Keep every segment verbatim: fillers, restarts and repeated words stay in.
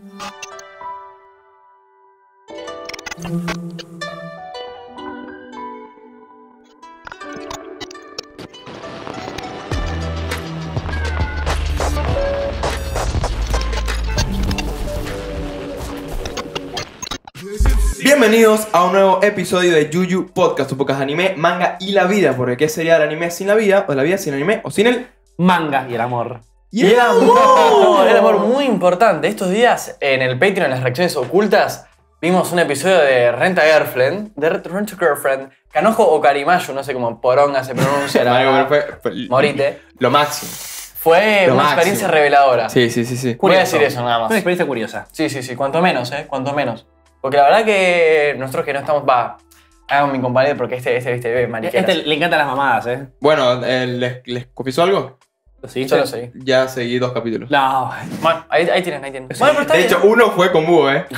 Bienvenidos a un nuevo episodio de Yuyu Podcast, tu podcast de anime, manga y la vida. Porque ¿qué sería el anime sin la vida? O la vida sin anime, o sin el manga y el amor. Y el amor. El amor muy importante. Estos días en el Patreon, en las reacciones ocultas, vimos un episodio de Rent a Girlfriend, de Rent a Girlfriend, Kanojo o Karimayu, no sé cómo poronga se pronuncia. Mario, fue, fue, Morite. Lo máximo. Fue Lo una máximo. experiencia reveladora. Sí, sí, sí, sí. Voy a Curioso. decir eso nada más. Una experiencia curiosa. Sí, sí, sí. Cuanto menos, ¿eh? Cuanto menos. Porque la verdad que nosotros que no estamos... Va, hagan mi compañero porque este, este, este, mariqueras. Este le encantan las mamadas, ¿eh? Bueno, eh, ¿les, ¿les confieso algo? ¿Lo seguiste? Yo lo sé. Ya seguí dos capítulos. No. Bueno, ahí, ahí tienen, ahí tienen. Sí. Bueno, pero está De bien. hecho, uno fue con Búho, ¿eh?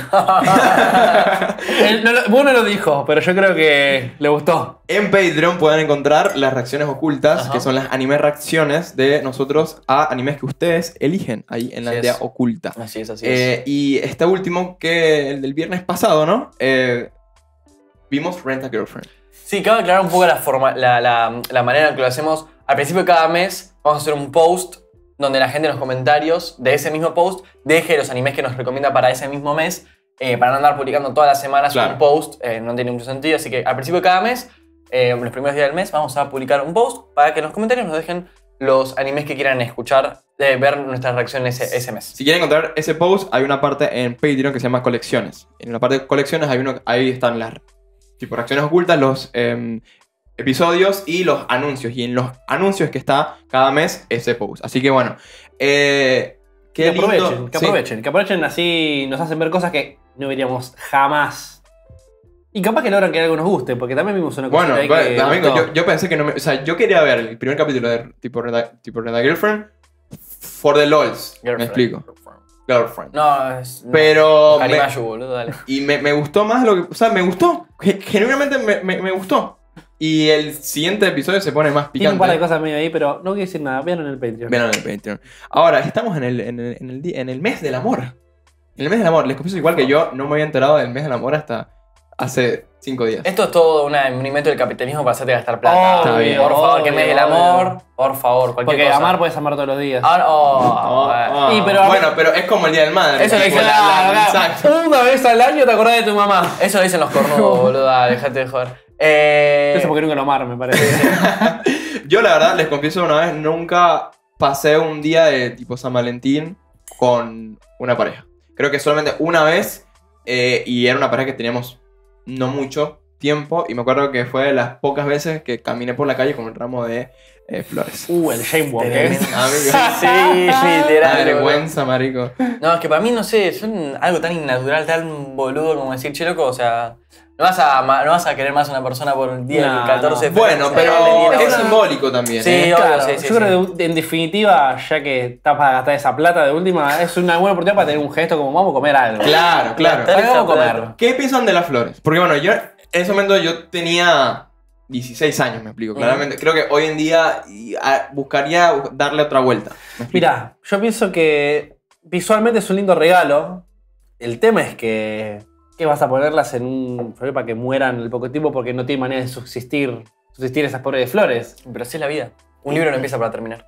Él no lo, vos no lo dijo, pero yo creo que le gustó. En Patreon pueden encontrar las reacciones ocultas, Ajá. que son las anime reacciones de nosotros a animes que ustedes eligen ahí en la Así aldea es. oculta. Así es, así Eh, es. y este último, que el del viernes pasado, ¿no? Eh, vimos Rent a Girlfriend. Sí, cabe aclarar un poco la, forma, la, la, la manera en que lo hacemos. Al principio de cada mes vamos a hacer un post donde la gente en los comentarios de ese mismo post deje los animes que nos recomienda para ese mismo mes, eh, para no andar publicando todas las semanas Claro. un post, eh, no tiene mucho sentido. Así que al principio de cada mes, eh, los primeros días del mes, vamos a publicar un post para que en los comentarios nos dejen los animes que quieran escuchar, eh, ver nuestras reacciones ese, ese mes. Si quieren encontrar ese post, hay una parte en Patreon que se llama colecciones. En la parte de colecciones hay uno, ahí están las tipo reacciones ocultas, los eh, episodios y los anuncios. Y en los anuncios que está cada mes ese post. Así que bueno, eh, Que qué aprovechen, lindo. que Sí. aprovechen. Que aprovechen así, nos hacen ver cosas que no veríamos jamás. Y capaz que logran que algo nos guste, porque también vimos una cosa Bueno, ahí bueno, que también gustó. yo, yo pensé que no me... O sea, yo quería ver el primer capítulo de tipo Red Eye- tipo Red Eye Girlfriend for the lols. Me Girlfriend. explico. Girlfriend. No, es... no. Pero... me- Karimayu, boludo, dale. y me, me gustó más lo que... O sea, me gustó. Ge- Genuinamente me, me, me gustó. Y el siguiente episodio se pone más picante. Tiene un par de cosas medio ahí, pero no quiero decir nada. Vean en el Patreon. Vean en el Patreon. Ahora, estamos en el, en, el, en, el, di- en el mes del amor. En el mes del amor. Les confieso igual que yo no me había enterado del mes del amor hasta hace cinco días. Esto es todo una- un invento del capitalismo para hacerte gastar plata. Obvio, Está bien. Por favor, que obvio, me dé el obvio. amor. Por favor, cualquier Porque cosa. amar puedes amar todos los días. Ahora, oh, Oh, eh. oh. Y, pero a bueno, mí- pero es como el Día del Madre. Eso lo tipo, dice la- la- la- exacto. Una vez al año te acordás de tu mamá. Eso lo dicen los cornudos, boludo. Dale, dejate de joder. Eh, Eso porque nunca lo amar, me parece. Yo la verdad, les confieso una vez, nunca pasé un día de tipo San Valentín con una pareja. Creo que solamente una vez, eh, y era una pareja que teníamos no mucho tiempo, y me acuerdo que fue de las pocas veces que caminé por la calle con un ramo de eh, flores. Uh, el Shame Walk, ¿eh? Tremendo. Amigo. Sí, La literal. boludo. vergüenza, marico. No, es que para mí, no sé, son algo tan innatural, tan boludo como decir, che, loco, o sea, no vas a, ama- no vas a querer más a una persona por el día No, del catorce de febrero. Bueno, pero Eh, es ahora- simbólico también. Sí, ¿eh? obvio, Claro, sí, sí, yo creo sí. que en definitiva, ya que estás para gastar esa plata de última, es una buena oportunidad para tener un gesto como vamos a comer algo. Claro, claro. Gastar esa Vamos a comer. plata. ¿Qué piensan de las flores? Porque bueno, yo en ese momento yo tenía dieciséis años, me explico, claramente. Creo que hoy en día y, a- buscaría darle otra vuelta. ¿Me explico? Mira, yo pienso que visualmente es un lindo regalo. El tema es que, que vas a ponerlas en un florero para que mueran al poco tiempo porque no tiene manera de subsistir, subsistir esas pobres flores. Pero así es la vida. Un libro no empieza para terminar.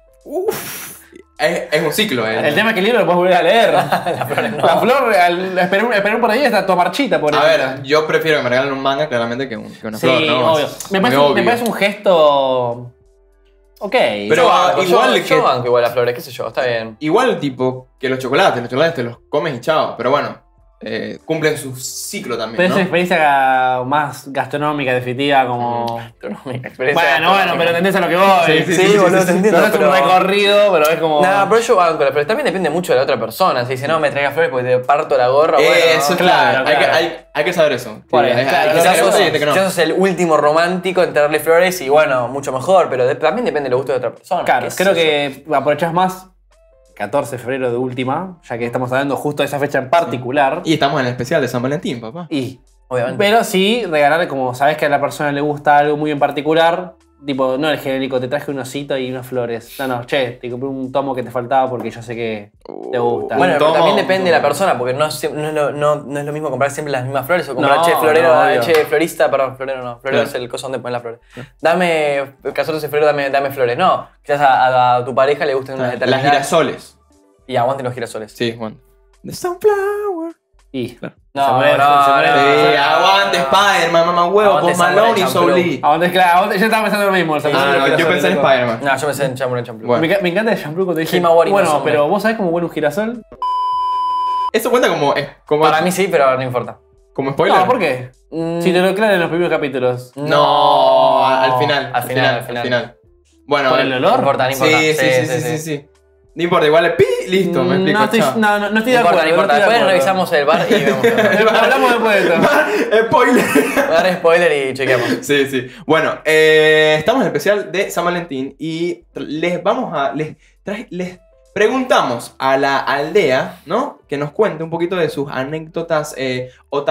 Es, es un ciclo, ¿eh? El tema es que el libro lo puedes volver a leer. Las flores no. La flor, al esperar, un- esperar por ahí, está toda marchita. Por A ejemplo. ver, yo prefiero que me regalen un manga claramente que, un- que una Sí, flor, ¿no? obvio. Es Me muy parece, un- me obvio. parece un gesto. Ok. Pero Yo banco, igual yo, que- yo banco igual las flores, qué sé yo, está bien. Igual tipo que los chocolates, los chocolates te los comes y chao. Pero bueno, eh, cumplen su ciclo también, Pero es ¿no? una experiencia más gastronómica, definitiva, como. Pero no, mi experiencia. Bueno, bueno, pero entendés a lo que voy. Sí, sí, sí, sí, boludo, sí, te sí. entiendo. No es un pero- recorrido, pero es como. Nah, pero yo banco las flores. También depende mucho de la otra persona. Si dice, no, me traigas flores porque te parto la gorra. Bueno, Eso, no. claro, claro, hay, que, claro. hay, hay que saber eso. Por Sí, ahí, hay- claro, hay que lo saber que eso sos, y gente que no. ya sos el último romántico en traerle flores y bueno, mucho mejor, pero de- también depende del gusto de otra persona. Claro, qué sé creo yo. que aprovechás más catorce de febrero de última, ya que estamos hablando justo de esa fecha en particular. Y estamos en el especial de San Valentín, papá. Y Obviamente. pero sí, regalar, como sabes que a la persona le gusta algo muy en particular, tipo, no el genérico, te traje un osito y unas flores. No, no, che, te compré un tomo que te faltaba porque yo sé que te gusta. Bueno, pero tomo, también depende de la tomo. persona, porque no, es- no, es lo, no, no es lo mismo comprar siempre las mismas flores o comprar, No, che, florero, no, eh, obvio. che, florista, perdón, florero no, florero Claro. es el coso donde ponen las flores. Dame, catorce de febrero, dame, dame flores. No, quizás a, a- a tu pareja le gusten unas Las determinadas. girasoles. Y aguanten los girasoles. Sí, Juan. The Sunflower. Y, No, se muere- no, se muere- no, Sí, no, no, aguante no. Spider-Man, mamá huevo, Aguante Post Samurai Malone y Champloo. Soul Lee. Aguante, claro, aguante, yo estaba pensando lo mismo. el Ah, Samurai no, Girasol, yo pensé en loco. Spider-Man. No, yo pensé en Champloo en Champloo. Bueno. Me, ca- me encanta el shampoo cuando dice. Himawari no Bueno, son, pero eh. vos sabés cómo huele un girasol. Eso cuenta como, eh, como, Para mí sí, pero no importa. como spoiler. No, ¿por qué? Mm, Si te lo aclaran en los primeros capítulos. No, al final. Al final, al final. Bueno, ¿Por el No olor? importa, no sí, importa. sí, sí, sí, sí, sí. No importa, igual es pi, listo, me Mm, explico. no, estoy, chao. no, no, no estoy No de importa, acuerdo. no importa. estoy de Después acuerdo. revisamos el bar y vemos. qué onda. Hablamos después de esto. Spoiler. Voy a dar spoiler y chequeamos. Sí, sí. Bueno, eh, estamos en el especial de San Valentín y tr- les vamos a. Les, traje- les preguntamos a la aldea, ¿no? Que nos cuente un poquito de sus anécdotas eh,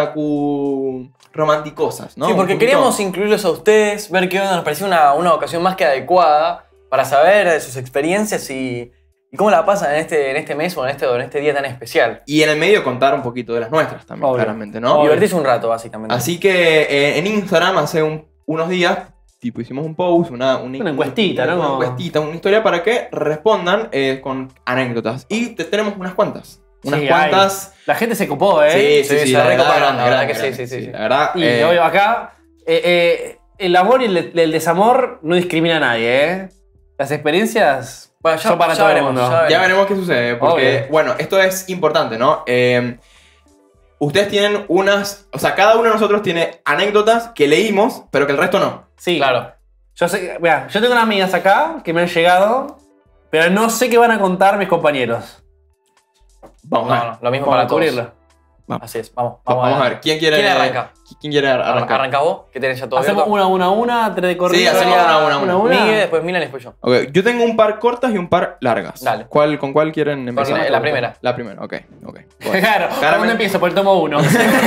otaku romanticosas, ¿no? Sí, Un porque poquito- queríamos incluirlos a ustedes, ver qué onda, nos pareció una, una ocasión más que adecuada para saber de sus experiencias y, y cómo la pasan en este, en este mes o en este, o en este día tan especial. Y en el medio contar un poquito de las nuestras también, Obvio. claramente, ¿no? Obvio. Divertirse un rato, básicamente. Así que eh, en Instagram hace un- unos días, tipo, hicimos un post, una, Una encuestita, una, ¿no? Una encuestita, una historia para que respondan eh, con anécdotas. Y te tenemos unas cuantas. Unas Sí, cuantas. La gente se copó, ¿eh? Sí, sí, Sí, sí. se la recoparon, verdad, la verdad grande, que sí, grande, sí, sí, sí. La verdad. Y eh, obvio, acá, eh, eh, el amor y el, el desamor no discrimina a nadie, ¿eh? Las experiencias Bueno, ya, son para ya todo veremos, el mundo. ya Ya veremos qué sucede, porque, Obvio. bueno, esto es importante, ¿no? Eh, ustedes tienen unas, o sea, cada uno de nosotros tiene anécdotas que leímos, pero que el resto no. Sí, Claro. Yo sé, mira, yo tengo unas amigas acá que me han llegado, pero no sé qué van a contar mis compañeros. Vamos No, a ver. no, lo mismo Vamos para a cubrirlo. todos. Vamos. Así es, vamos. Vamos, Vamos, a ver. ¿Quién quiere, ¿Quién arranca? ¿Quién quiere ar- arrancar? ¿Arranca vos? Que tenés ya todo Hacemos abierto. una, una, una, tres de corrido. Sí, hacemos una, una, una. Miguel, después Milan y después yo. Ok, yo tengo un par cortas y un par largas. Dale. ¿Cuál, ¿Con cuál quieren empezar? la primera. La primera, ok. okay. Bueno. Claro, ¿por Claramente- dónde empiezo? Por el tomo uno.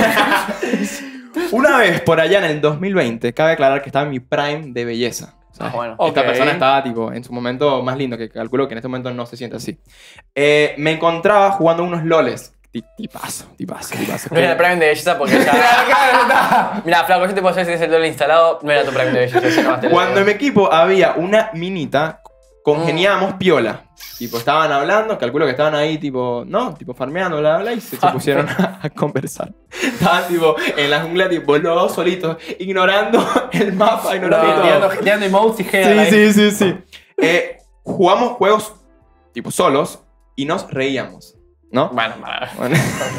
Una vez por allá en el dos mil veinte, cabe aclarar que estaba en mi prime de belleza. O sea, Ah, bueno. Esta Ok. persona estaba tipo en su momento más lindo, que calculo que en este momento no se siente así. Eh, me encontraba jugando unos loles. Ti- Tipazo, tipazo, tipazo. No era el Prime de belleza porque ya. Mira, Flaco, yo te puedo decir si tienes el doble instalado. No era tu Prime de belleza. ya nomás te lo Cuando en digo. mi equipo había una minita, congeniábamos piola. Tipo, estaban hablando, calculo que estaban ahí, tipo, ¿no? Tipo, farmeando, bla, bla, y se, se pusieron a, a conversar. Estaban, tipo, en la jungla, tipo, los dos solitos, ignorando el mapa, ignorando todo. Tirando, tirando emotes y Sí, head ahí. sí, sí, sí. Eh, jugamos juegos, tipo, solos, y nos reíamos, ¿no? Bueno, para. Bueno.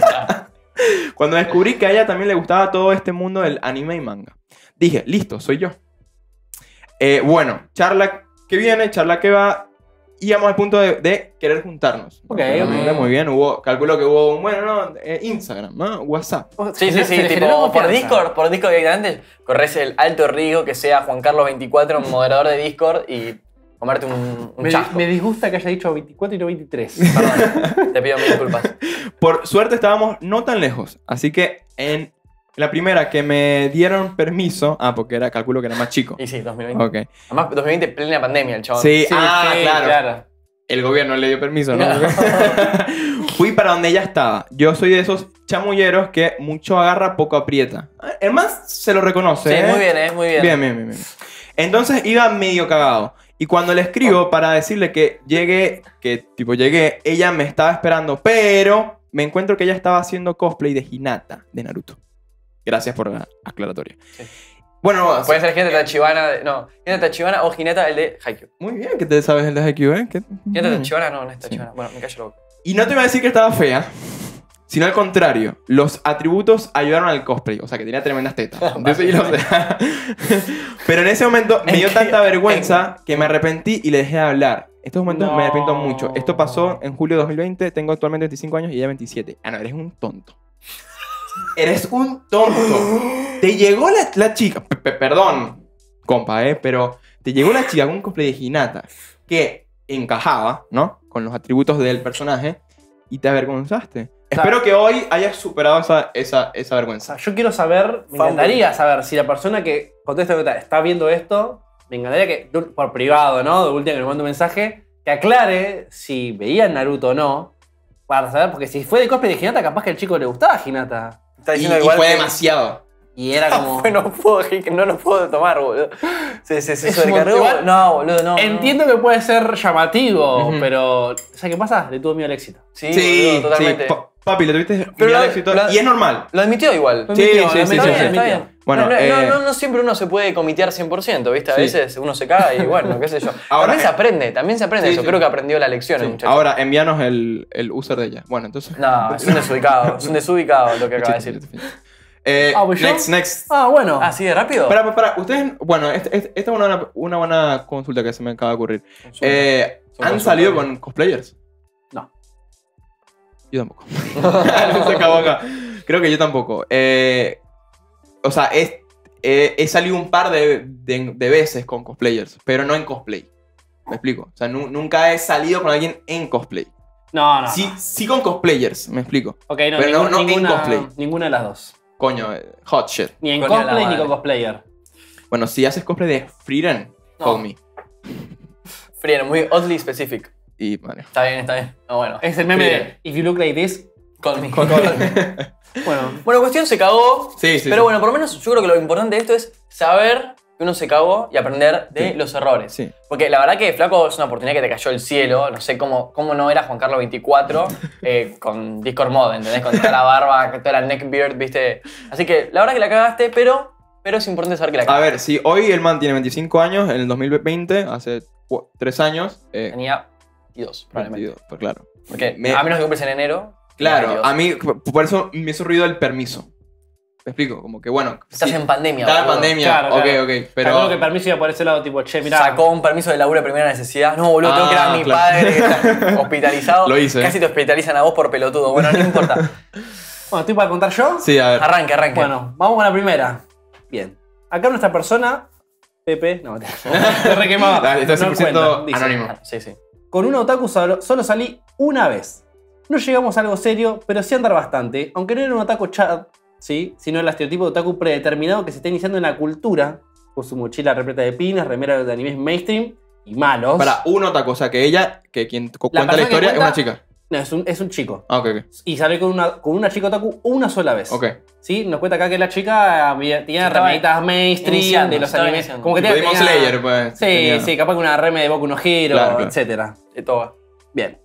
Cuando descubrí que a ella también le gustaba todo este mundo del anime y manga, dije, listo, soy yo. Eh, bueno, charla que viene, charla que va, íbamos al punto de, de querer juntarnos. Ok, Realmente, ok. Muy bien, hubo, calculo que hubo un, bueno, no, eh, Instagram, ¿no? WhatsApp. Sí, sí, Se sí, le generó tipo por confianza. Discord, por Discord directamente, corres el alto riesgo que sea Juan Carlos veinticuatro, moderador de Discord, y comerte un, un Me, chasco. me disgusta que haya dicho veinticuatro y no veintitrés. Perdón, te pido mil disculpas. Por suerte estábamos no tan lejos, así que en la primera que me dieron permiso, ah, porque era, calculo que era más chico. Y sí, dos mil veinte. Ok. Además, dos mil veinte, plena pandemia, el chabón. Sí, ah, sí, claro. El gobierno le dio permiso, ¿no? No. Fui para donde ella estaba. Yo soy de esos chamulleros que mucho agarra, poco aprieta. El más se lo reconoce. Sí, ¿eh? muy bien, eh, muy bien. Bien, bien, bien, bien. Entonces iba medio cagado. Y cuando le escribo para decirle que llegué, que tipo llegué, ella me estaba esperando, pero me encuentro que ella estaba haciendo cosplay de Hinata de Naruto. Gracias por la aclaratoria. Sí. Bueno, Puede ser gente Tachibana, de- no, gente Tachibana o Hinata, el de Haikyuu. muy bien que te sabes el de Haikyuu, ¿eh? ¿Qué? Hinata Mm. Tachibana no, no es Tachibana. Bueno, me callo la boca. Y no te iba a decir que estaba fea, sino al contrario. Los atributos ayudaron al cosplay. O sea, que tenía tremendas tetas. Yo sí lo sé. Pero en ese momento me ¿En dio qué? tanta vergüenza que me arrepentí y le dejé de hablar. Estos momentos No. me arrepiento mucho. Esto pasó en julio de dos mil veinte. Tengo actualmente veinticinco años y ella veintisiete. Ah, no, eres un tonto. Eres un tonto. Te llegó la, la chica. P- p- Perdón, compa, ¿eh? Pero te llegó la chica con un cosplay de Hinata que encajaba, ¿no? Con los atributos del personaje y te avergonzaste. Espero que hoy hayas superado esa, esa, esa O vergüenza. sea, yo quiero saber, me Founder. encantaría saber si la persona que contesta ahorita está viendo esto me encantaría que, por privado, ¿no? De última que me mande un mensaje, que aclare si veía Naruto o no, para saber, porque si fue de cosplay de Hinata, capaz que al chico le gustaba Hinata. Está Y, diciendo y igual fue que- demasiado. Y era como... Fue, no puedo, no lo puedo tomar, boludo. Se, se, se Es un sobrecargó. montón. No, boludo, no. Entiendo que puede ser llamativo, Ujú. pero... ¿Sabes qué pasa? Le tuvo miedo al éxito. No. Sí, Sí, boludo, totalmente. sí. Pa- papi, le tuviste Pero miedo al la- éxito. la- Y es normal. Lo admitió igual. Sí, Admitió, sí, admitió, sí, Está sí, bien, sí. está bien. Bueno, no, no, eh, no, no siempre uno se puede comitear cien por ciento, ¿viste? A Sí. veces uno se cae y bueno, qué sé yo. Ahora, también se eh, aprende, también se aprende sí, eso. sí. Creo que aprendió la lección el Sí. muchacho. Ahora, envíanos el, el user de ella. Bueno, entonces. No, es un desubicado, es un desubicado lo que acaba de decir. Eh, Ah, ¿voy yo? next, next. Ah, bueno. Ah, ¿sí de rápido? Espera, espera, ustedes. Bueno, este- este- esta es una, una buena consulta que se me acaba de ocurrir. Consulta. Eh, Son ¿Han consultas. salido con cosplayers? No. Yo tampoco. Se acabó acá. Creo que yo tampoco. Eh, o sea, es, eh, he salido un par de, de- de veces con cosplayers, pero no en cosplay. ¿Me explico? O sea, nu- nunca he salido con alguien en cosplay. No, no. Sí, no. sí con cosplayers, me explico. Ok, no, pero no- ningún- no en ninguna, cosplay. ninguna de las dos. Coño, eh, hot shit. Ni en Coño, la cosplay ni madre. con cosplayer. Bueno, si haces cosplay de Frieren, No. call me. Frien, muy oddly specific. Y, vale. Está bien, está bien. No, bueno. Es el meme Frieren. de If you look like this. Call me. Bueno, Bueno, cuestión se cagó. Sí, sí. pero sí. bueno, por lo menos yo creo que lo importante de esto es saber que uno se cagó y aprender de Sí. los errores. Sí. Porque la verdad que, flaco, es una oportunidad que te cayó el cielo. No sé cómo, cómo no era Juan Carlos veinticuatro eh, con Discord Mod, ¿entendés? Con toda la barba, con toda la neckbeard, ¿viste? Así que la verdad que la cagaste, pero, pero es importante saber que la A cagaste. ver, si hoy el man tiene veinticinco años, en el dos mil veinte, hace cu- tres años. Eh, Tenía veintidós, probablemente. veintidós, pues claro. Porque Me- a menos que cumples en enero. Claro, veintidós. a mí, por eso me hizo ruido el permiso. ¿Me explico? Como que, bueno. Estás sí, en pandemia, Estaba en boludo. pandemia, Claro, ok, claro. ok. pero... Pero. que el permiso iba por ese lado, tipo, che, mirá. Sacó un permiso de laburo de primera necesidad. No, boludo, tengo que ir a Ah, mi claro. padre que está hospitalizado. Lo hice. Casi te hospitalizan a vos por pelotudo. Bueno, no importa. Bueno, ¿estoy para contar yo? Sí, a ver. Arranque, arranque. Bueno, vamos con la primera. Bien. Acá nuestra persona, Pepe, no, te, te re quemaba. Dale, está cien por ciento cuenta, dice, anónimo. Ah, sí, sí. Con un otaku solo, solo salí una vez. No llegamos a algo serio, pero sí a andar bastante. Aunque no era un otaku chat, ¿sí? Sino el estereotipo de otaku predeterminado que se está iniciando en la cultura, con su mochila repleta de pines, remera de animes mainstream y malos. Para un otaku, o sea, que ella, que quien cu- La cuenta la persona que historia es cuenta- una chica. No, es un, es un chico. Ah, ok, ok. Y salió con una, con una chica otaku una sola vez. Ok. ¿Sí? Nos cuenta acá que la chica había, tenía Se estaba remeritas mainstream iniciando, de los estaba animes. iniciando. Como que Tipo tenía, Demon tenía- Slayer, pues. Sí, tenía- sí, capaz que una reme de Boku no Hero, Claro, claro. etcétera. De toga. Bien.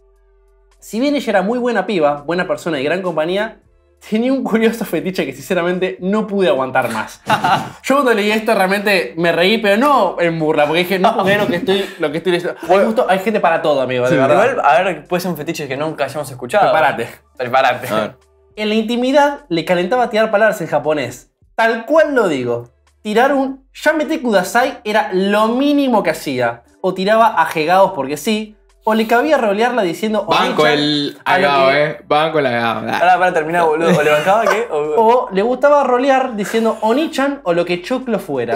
Si bien ella era muy buena piba, buena persona y gran compañía, tenía un curioso fetiche que sinceramente no pude aguantar más. Yo cuando leí esto realmente me reí, pero no en burla, porque dije, no puedo creer lo que estoy, lo que estoy leyendo. Hay, justo- hay gente para todo, amigo, de verdad. Igual, a ver, puede ser un fetiche que nunca hayamos escuchado. Prepárate. Prepárate. A ver. En la intimidad le calentaba tirar palabras en japonés. Tal cual lo digo. Tirar un Yamete Kudasai era lo mínimo que hacía. O tiraba ajegados porque sí. O le cabía rolearla diciendo Banco Onichan el a lo agado, que- eh. Banco el agado. Ah. Ahora, para terminar, boludo. ¿O levantaba qué? O- O le gustaba rolear diciendo Onichan o lo que choclo fuera.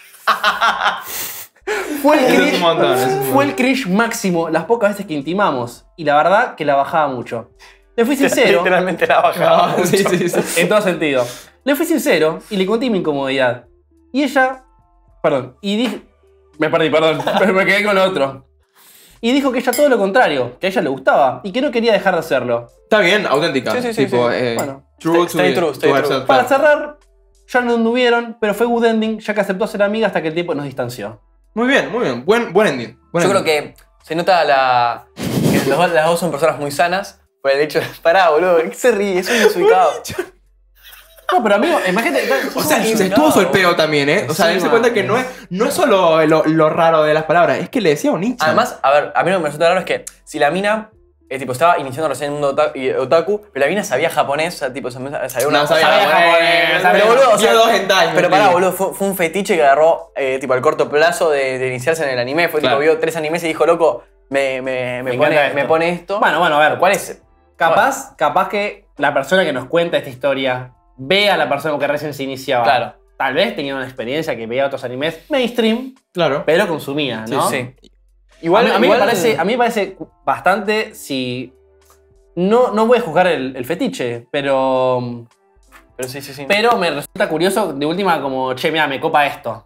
Fue el Eso es cringe, un montón, eso es un fue el cringe máximo las pocas veces que intimamos. Y la verdad que la bajaba mucho. Le fui sincero. Literalmente la bajaba. Ah, sí, sí, sí. En todo sentido. Le fui sincero y le conté mi incomodidad. Y ella. Perdón. Y dije. Me perdí, perdón. Pero me quedé con lo otro. Y dijo que ella todo lo contrario. Que a ella le gustaba. Y que no quería dejar de hacerlo. Está bien, auténtica. Sí, sí, sí, tipo, sí. eh, Bueno. true Stay- to stay the- true, to stay herself, true. Para claro. cerrar, ya no anduvieron, pero fue good ending, ya que aceptó ser amiga hasta que el tiempo nos distanció. Muy bien, muy bien. Buen, buen ending. Buen Yo creo ending. que se nota la. que los dos- las dos son personas muy sanas. Por el hecho de. Pará, boludo. ¿Qué se ríe? Es un desubicado. No, pero amigo, imagínate. O sea, Muy incestuoso el desubicado. peo también, ¿eh? O sea, Sí, darse man. cuenta que no es, no es solo lo, lo raro de las palabras, es que le decía Onichan. Además, a ver, a mí lo que me resulta raro es que si la mina. eh, tipo, estaba iniciando recién el mundo ota- y- otaku, pero la mina sabía japonés, o sea, tipo, sabía sabía una no sabía sabía japonés, japonés, sabía- Pero boludo, o sea, vio dos hentai, pero me pará, explico. boludo, fue, fue un fetiche que agarró eh, tipo al corto plazo de, de iniciarse en el anime. Fue Claro. tipo, vio tres animes y dijo, loco, me, me, me, Me pone, encanta esto. me pone esto. Bueno, bueno, a ver. ¿Cuál es? Capaz, capaz que la persona que nos cuenta esta historia ve a la persona que recién se iniciaba. Claro. Tal vez tenía una experiencia que veía otros animes mainstream, Claro. pero consumía, ¿no? Sí. Igual, a, mí, igual- me parece, a mí me parece bastante si. No, no voy a juzgar el, el fetiche, pero. Pero sí, sí, sí. Pero me resulta curioso, de última, como, che, mira, me copa esto.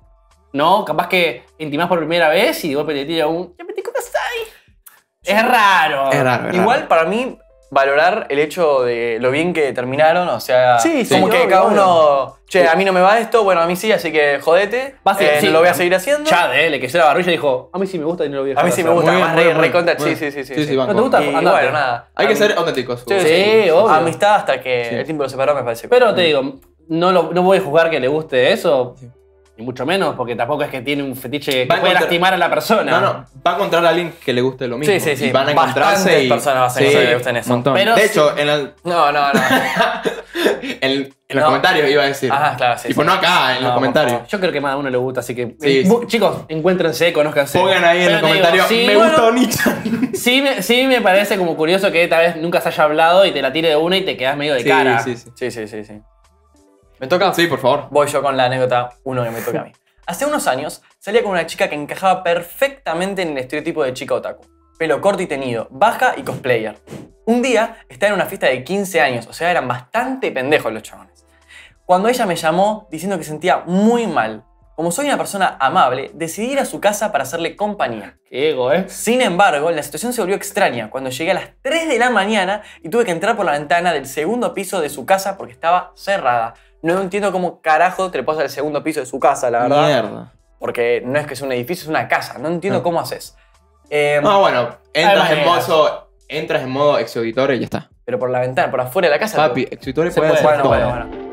No, capaz que intimás por primera vez y de golpe te tira un... Es raro. Es raro, es Igual, raro. para mí, valorar el hecho de lo bien que terminaron, o sea, Sí, sí, como que obvio, cada obvio. uno, che, a mí no me va esto, bueno, a mí sí, así que jodete, Vas a- eh, sí, lo voy a a- seguir haciendo. Chad, eh, le quesó la barbilla y dijo, a mí sí me gusta y no lo voy a A mí dejar sí me hacer". gusta, Muy bien, más muy re, bien, re muy contra, bien. sí, sí, sí, sí. Sí, sí, sí. banco. ¿No te gusta? Y Andate. bueno, nada. Hay que Am- ser auténticos. Sí, Sí, sí. obvio. Amistad hasta que Sí. el tiempo lo separó, me parece. Pero te digo, no, lo, no voy a juzgar que le guste eso, Sí. ni mucho menos, porque tampoco es que tiene un fetiche que Va a puede encontrar- lastimar a la persona. No, no, va a encontrar a alguien que le guste lo mismo. Sí, sí, sí. Y van a encontrarse Bastantes y... personas vas a encontrar que le gusten eso. un montón. Pero de sí. hecho, en, el- No, no, no. en, en los No. comentarios iba a decir. Ajá, claro, sí, Tipo, sí. no acá, en No, los por comentarios. Yo creo que más a uno le gusta, así que. Sí, Bu- sí. Chicos, encuéntrense, conózcanse. Pongan ahí en Pero los te digo, comentarios, sí, me bueno, gustó Nichan. Sí me, sí me parece como curioso que tal vez nunca se haya hablado y te la tire de una y te quedas medio de Sí, cara. sí, sí. Sí, sí, sí, sí. ¿Me toca? Sí, por favor. Voy yo con la anécdota uno que me toca a mí. Hace unos años salía con una chica que encajaba perfectamente en el estereotipo de chica otaku. Pelo corto y teñido, baja y cosplayer. Un día estaba en una fiesta de quince años, o sea, eran bastante pendejos los chabones. Cuando ella me llamó diciendo que sentía muy mal. Como soy una persona amable, decidí ir a su casa para hacerle compañía. Qué ego, ¿eh? Sin embargo, la situación se volvió extraña cuando llegué a las tres de la mañana y tuve que entrar por la ventana del segundo piso de su casa porque estaba cerrada. No entiendo cómo carajo te le pasas al segundo piso de su casa, la verdad. Mierda. Porque no es que es un edificio, es una casa. No entiendo Ah. cómo haces. Eh, No, bueno, entras en maneras. modo, entras en modo ex auditore y ya está. Pero por la ventana, por afuera de la casa. Papi, ex auditore Se puede puede, hacer Bueno, todo. bueno, bueno.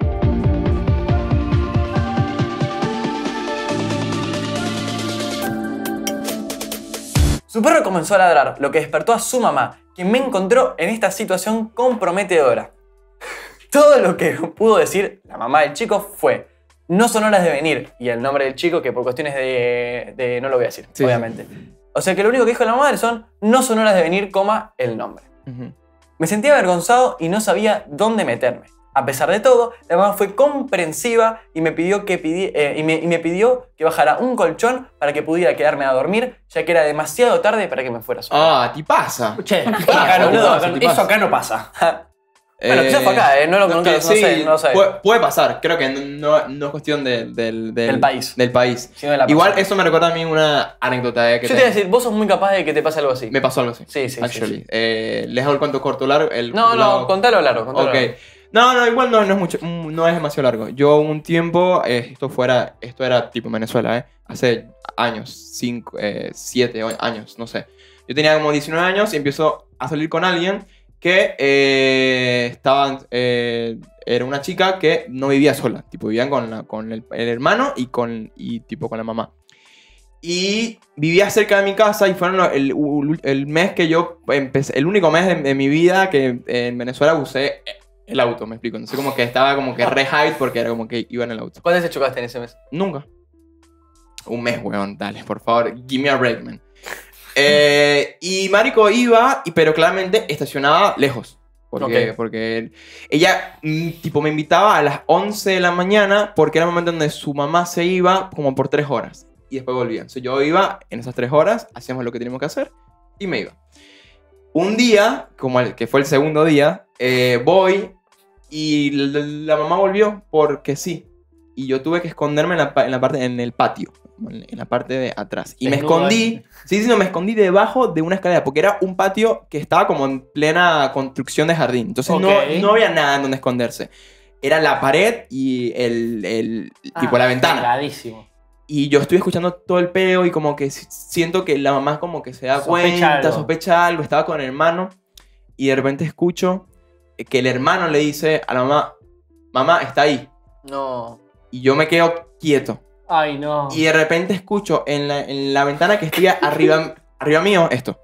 Su perro comenzó a ladrar, lo que despertó a su mamá, quien me encontró en esta situación comprometedora. Todo lo que pudo decir la mamá del chico fue: no son horas de venir, y el nombre del chico, que por cuestiones de, de- no lo voy a decir, Sí, obviamente. O sea que lo único que dijo la madre son: no son horas de venir, coma, el nombre. Ujú. Me sentía avergonzado y no sabía dónde meterme. A pesar de todo, la mamá fue comprensiva y me pidió que, pidi- eh, y me, y me pidió que bajara un colchón para que pudiera quedarme a dormir, ya que era demasiado tarde para que me fuera solo. Ah, ti pasa. Che, acá no, boludo, acá- se te eso pasa. acá no pasa. Bueno, quizás fue acá, ¿eh? No lo- nunca- no sé, no lo sé. Puede, puede pasar, creo que no, no es cuestión de- del, del, Del país. Del país. Sino de la Igual persona. eso me recuerda a mí una anécdota eh, que Yo te iba a decir, vos sos muy capaz de que te pase algo así. me pasó algo así. Sí, sí, sí, Actually. sí. Eh, ¿Les hago el cuento corto largo? El, No, lo- no, contalo largo, contalo Ok. largo. No, no, igual no, no es mucho, mm, no es demasiado largo. Yo un tiempo, eh, esto fuera, esto era tipo en Venezuela, ¿eh? Hace años, cinco, eh, siete o- años, no sé. Yo tenía como diecinueve años y empiezo a salir con alguien que eh, estaba, eh, era una chica que no vivía sola, tipo vivían con, la, con el, el hermano y con, y tipo con la mamá. Y vivía cerca de mi casa y fueron lo- el, ul- el mes que yo empecé, el único mes de, de mi vida que en Venezuela usé el auto, me explico. Entonces como que estaba como que re hype porque era como que iba en el auto. ¿Cuántas veces chocaste en ese mes? Nunca. Un mes, weón, dale, por favor, give me a break, man. Eh, y Marico iba, y, pero claramente estacionaba lejos. Porque, Ok. porque ella, mm, tipo, me invitaba a las once de la mañana porque era el momento donde su mamá se iba como por tres horas. Y después volvía. Entonces yo iba en esas tres horas, hacíamos lo que teníamos que hacer y me iba. Un día, como el que fue el segundo día, eh, voy y la, la mamá volvió porque sí. Y yo tuve que esconderme en la, pa- en la parte, en el patio, en en la parte de atrás. Y me Desnudo escondí, ahí. sí, sí, no, me escondí debajo de una escalera porque era un patio que estaba como en plena construcción de jardín. Entonces no, Ok. no había nada en donde esconderse. Era la pared y el, el tipo Ah, la ventana. Clarísimo. Y yo estoy escuchando todo el peo y como que si- siento que la mamá como que se da Sospecha cuenta, algo. sospecha algo, estaba con el hermano y de repente escucho que el hermano le dice a la mamá, mamá, está ahí. No. Y yo me quedo quieto. Ay, no. Y de repente escucho en la, en la ventana que estoy arriba, arriba mío esto.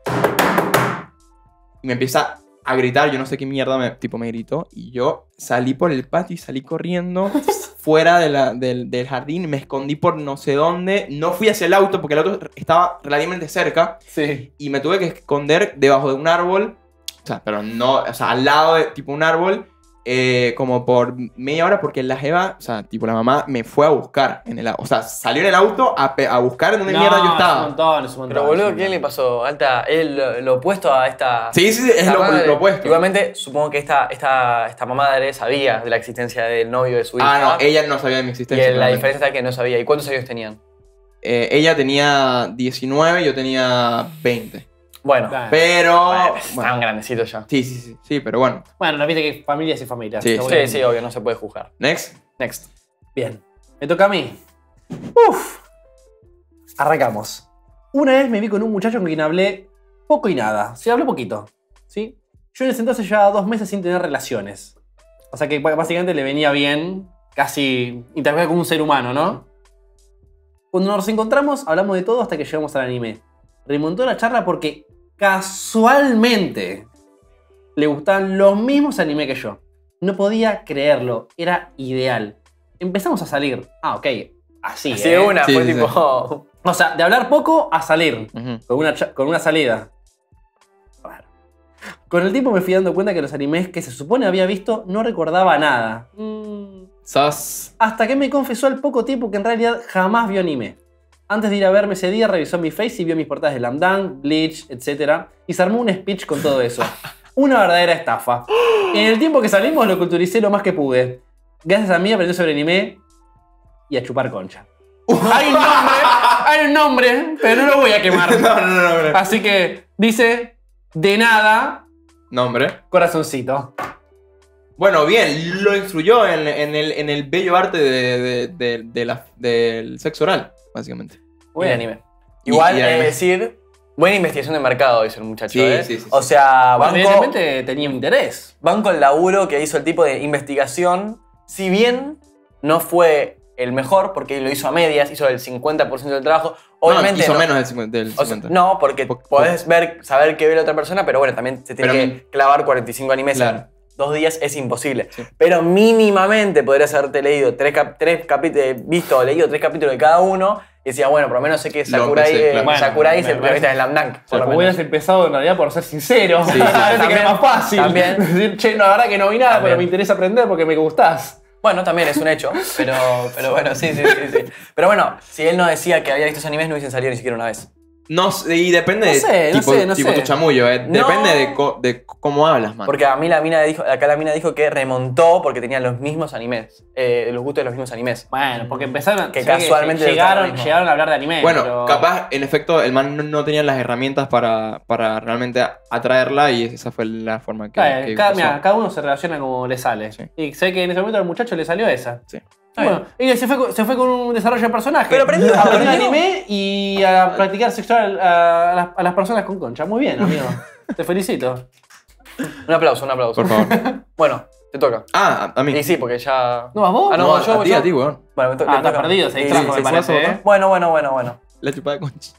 Y me empieza a gritar, yo no sé qué mierda me, tipo me gritó. Y yo salí por el patio y salí corriendo fuera de la- del, del jardín. Me escondí por no sé dónde. No fui hacia el auto porque el auto estaba relativamente cerca. Sí. Y me tuve que esconder debajo de un árbol. O sea, pero no, o sea, al lado de tipo un árbol. eh, como por media hora porque la jeva, o sea, tipo la mamá me fue a buscar en el auto. O sea, salió en el auto a, pe- a buscar en dónde mierda yo Es un estaba. montón, es un montón. Pero es boludo, un ¿qué le montón. pasó? Alta, es lo, lo opuesto a esta... Sí, sí, sí, es esta lo, madre. lo opuesto. Igualmente, supongo que esta, esta, esta madre sabía de la existencia del novio de su hija. Ah, no, ella no sabía de mi Y existencia. la claramente. diferencia está que no sabía. ¿Y cuántos años tenían? eh, ella tenía diecinueve y yo tenía veinte. Bueno, Claro. Pero... bueno, bueno, estaban grandecitos ya. sí, sí, sí, sí, pero bueno. Bueno, no viste que familias y familias. Sí, Está Sí, bueno. sí, obvio, no se puede juzgar. Next. Next. Bien. Me toca a mí. Uf. Arrancamos. Una vez me vi con un muchacho con quien hablé poco y nada. Sí, hablé poquito. ¿Sí? Yo en ese entonces llevaba dos meses sin tener relaciones. O sea que básicamente le venía bien casi interactuar con un ser humano, ¿no? Cuando nos encontramos, hablamos de todo hasta que llegamos al anime. Remontó la charla porque casualmente le gustaban los mismos anime que yo. No podía creerlo, era ideal. Empezamos a salir. Ah, ok. Así, Así ¿eh? de una, Sí, fue sí, tipo. O sea, de hablar poco a salir. Ujú. Con una, cha- con una salida. Raro. Con el tiempo me fui dando cuenta que los animes que se supone había visto no recordaba nada. Mm. Sos... Hasta que me confesó al poco tiempo que en realidad jamás vio anime. Antes de ir a verme ese día, revisó mi face y vio mis portadas de Slam Dunk, Bleach, etcétera. Y se armó un speech con todo eso. Una verdadera estafa. En el tiempo que salimos lo culturicé lo más que pude. Gracias a mí aprendí sobre anime y a chupar concha. Hay un nombre, hay un nombre, pero no lo voy a quemar. no, no, no, no. Así que dice, de nada, Nombre. corazoncito. Bueno, bien, lo instruyó en, en el, en el bello arte de, de- de- de la- del sexo oral, básicamente. Buen Bien. anime. Y- Igual, y es anime. decir, buena investigación de mercado, dice el muchacho. Sí, ¿eh? sí, sí, sí. O sea, Bueno, banco, evidentemente tenía un interés. banco el laburo que hizo el tipo de investigación. Si bien no fue el mejor, porque lo hizo a medias, hizo el cincuenta por ciento del trabajo. Obviamente. no, hizo no- menos del cincuenta. Del o sea, cincuenta. no, porque Po- podés ver, saber qué ve la otra persona, pero bueno, también se tiene Pero que mi- clavar cuarenta y cinco animes Claro. en dos días, es imposible. Sí. Pero mínimamente podrías haberte leído tres, cap- tres capítulos, visto o leído tres capítulos de cada uno, y decía, bueno, por lo menos sé que Lo Sakurai, empecé, eh, claro. Bueno, Sakurai es el me protagonista de parece- Slam Dunk. por lo Como menos. hubieras empezado en realidad por ser sincero. Sí, sí. Parece que También, era más fácil. también. Decir, che, no, la verdad que no vi nada, También. pero me interesa aprender porque me gustás. Bueno, también es un hecho, pero, pero bueno, sí, sí, sí, sí. Pero bueno, si él no decía que había visto esos animes, no hubiesen salido ni siquiera una vez. No, sé, y depende No de sé, no tipo, sé, no tipo sé. tu chamullo, eh. No. Depende de, co- de cómo hablas, man. Porque a mí la mina dijo, acá la mina dijo que remontó porque tenía los mismos animes, eh, los gustos de los mismos animes. Bueno, porque empezaron. Que se ve casualmente le llegaron, gustaba lo mismo. llegaron a hablar de anime. Bueno, pero- capaz, en efecto, el man no, no tenía las herramientas para, para realmente atraerla y esa fue la forma que, Cada, que cada- usó. mira, cada uno se relaciona como le sale. Sí. Y sé que en ese momento al muchacho le salió esa. Sí. Está Bueno, y se fue, con- se fue con un desarrollo de personaje. Pero aprendió, a aprender aprendió. anime y a practicar sexual a, a las, a las personas con concha. Muy bien, amigo. Te felicito. Un aplauso, un aplauso. Por favor. Bueno, te toca. Ah, a, a mí. Y sí, porque ya... ¿No vas vos? Ah, no, No, yo, a ti, yo. a ti, weón. Bueno, me to- Ah, le está toca. perdido, se Sí, distrajo, sí, me sí, parece, sí. ¿eh? Bueno, bueno, bueno, bueno. La chupada de concha.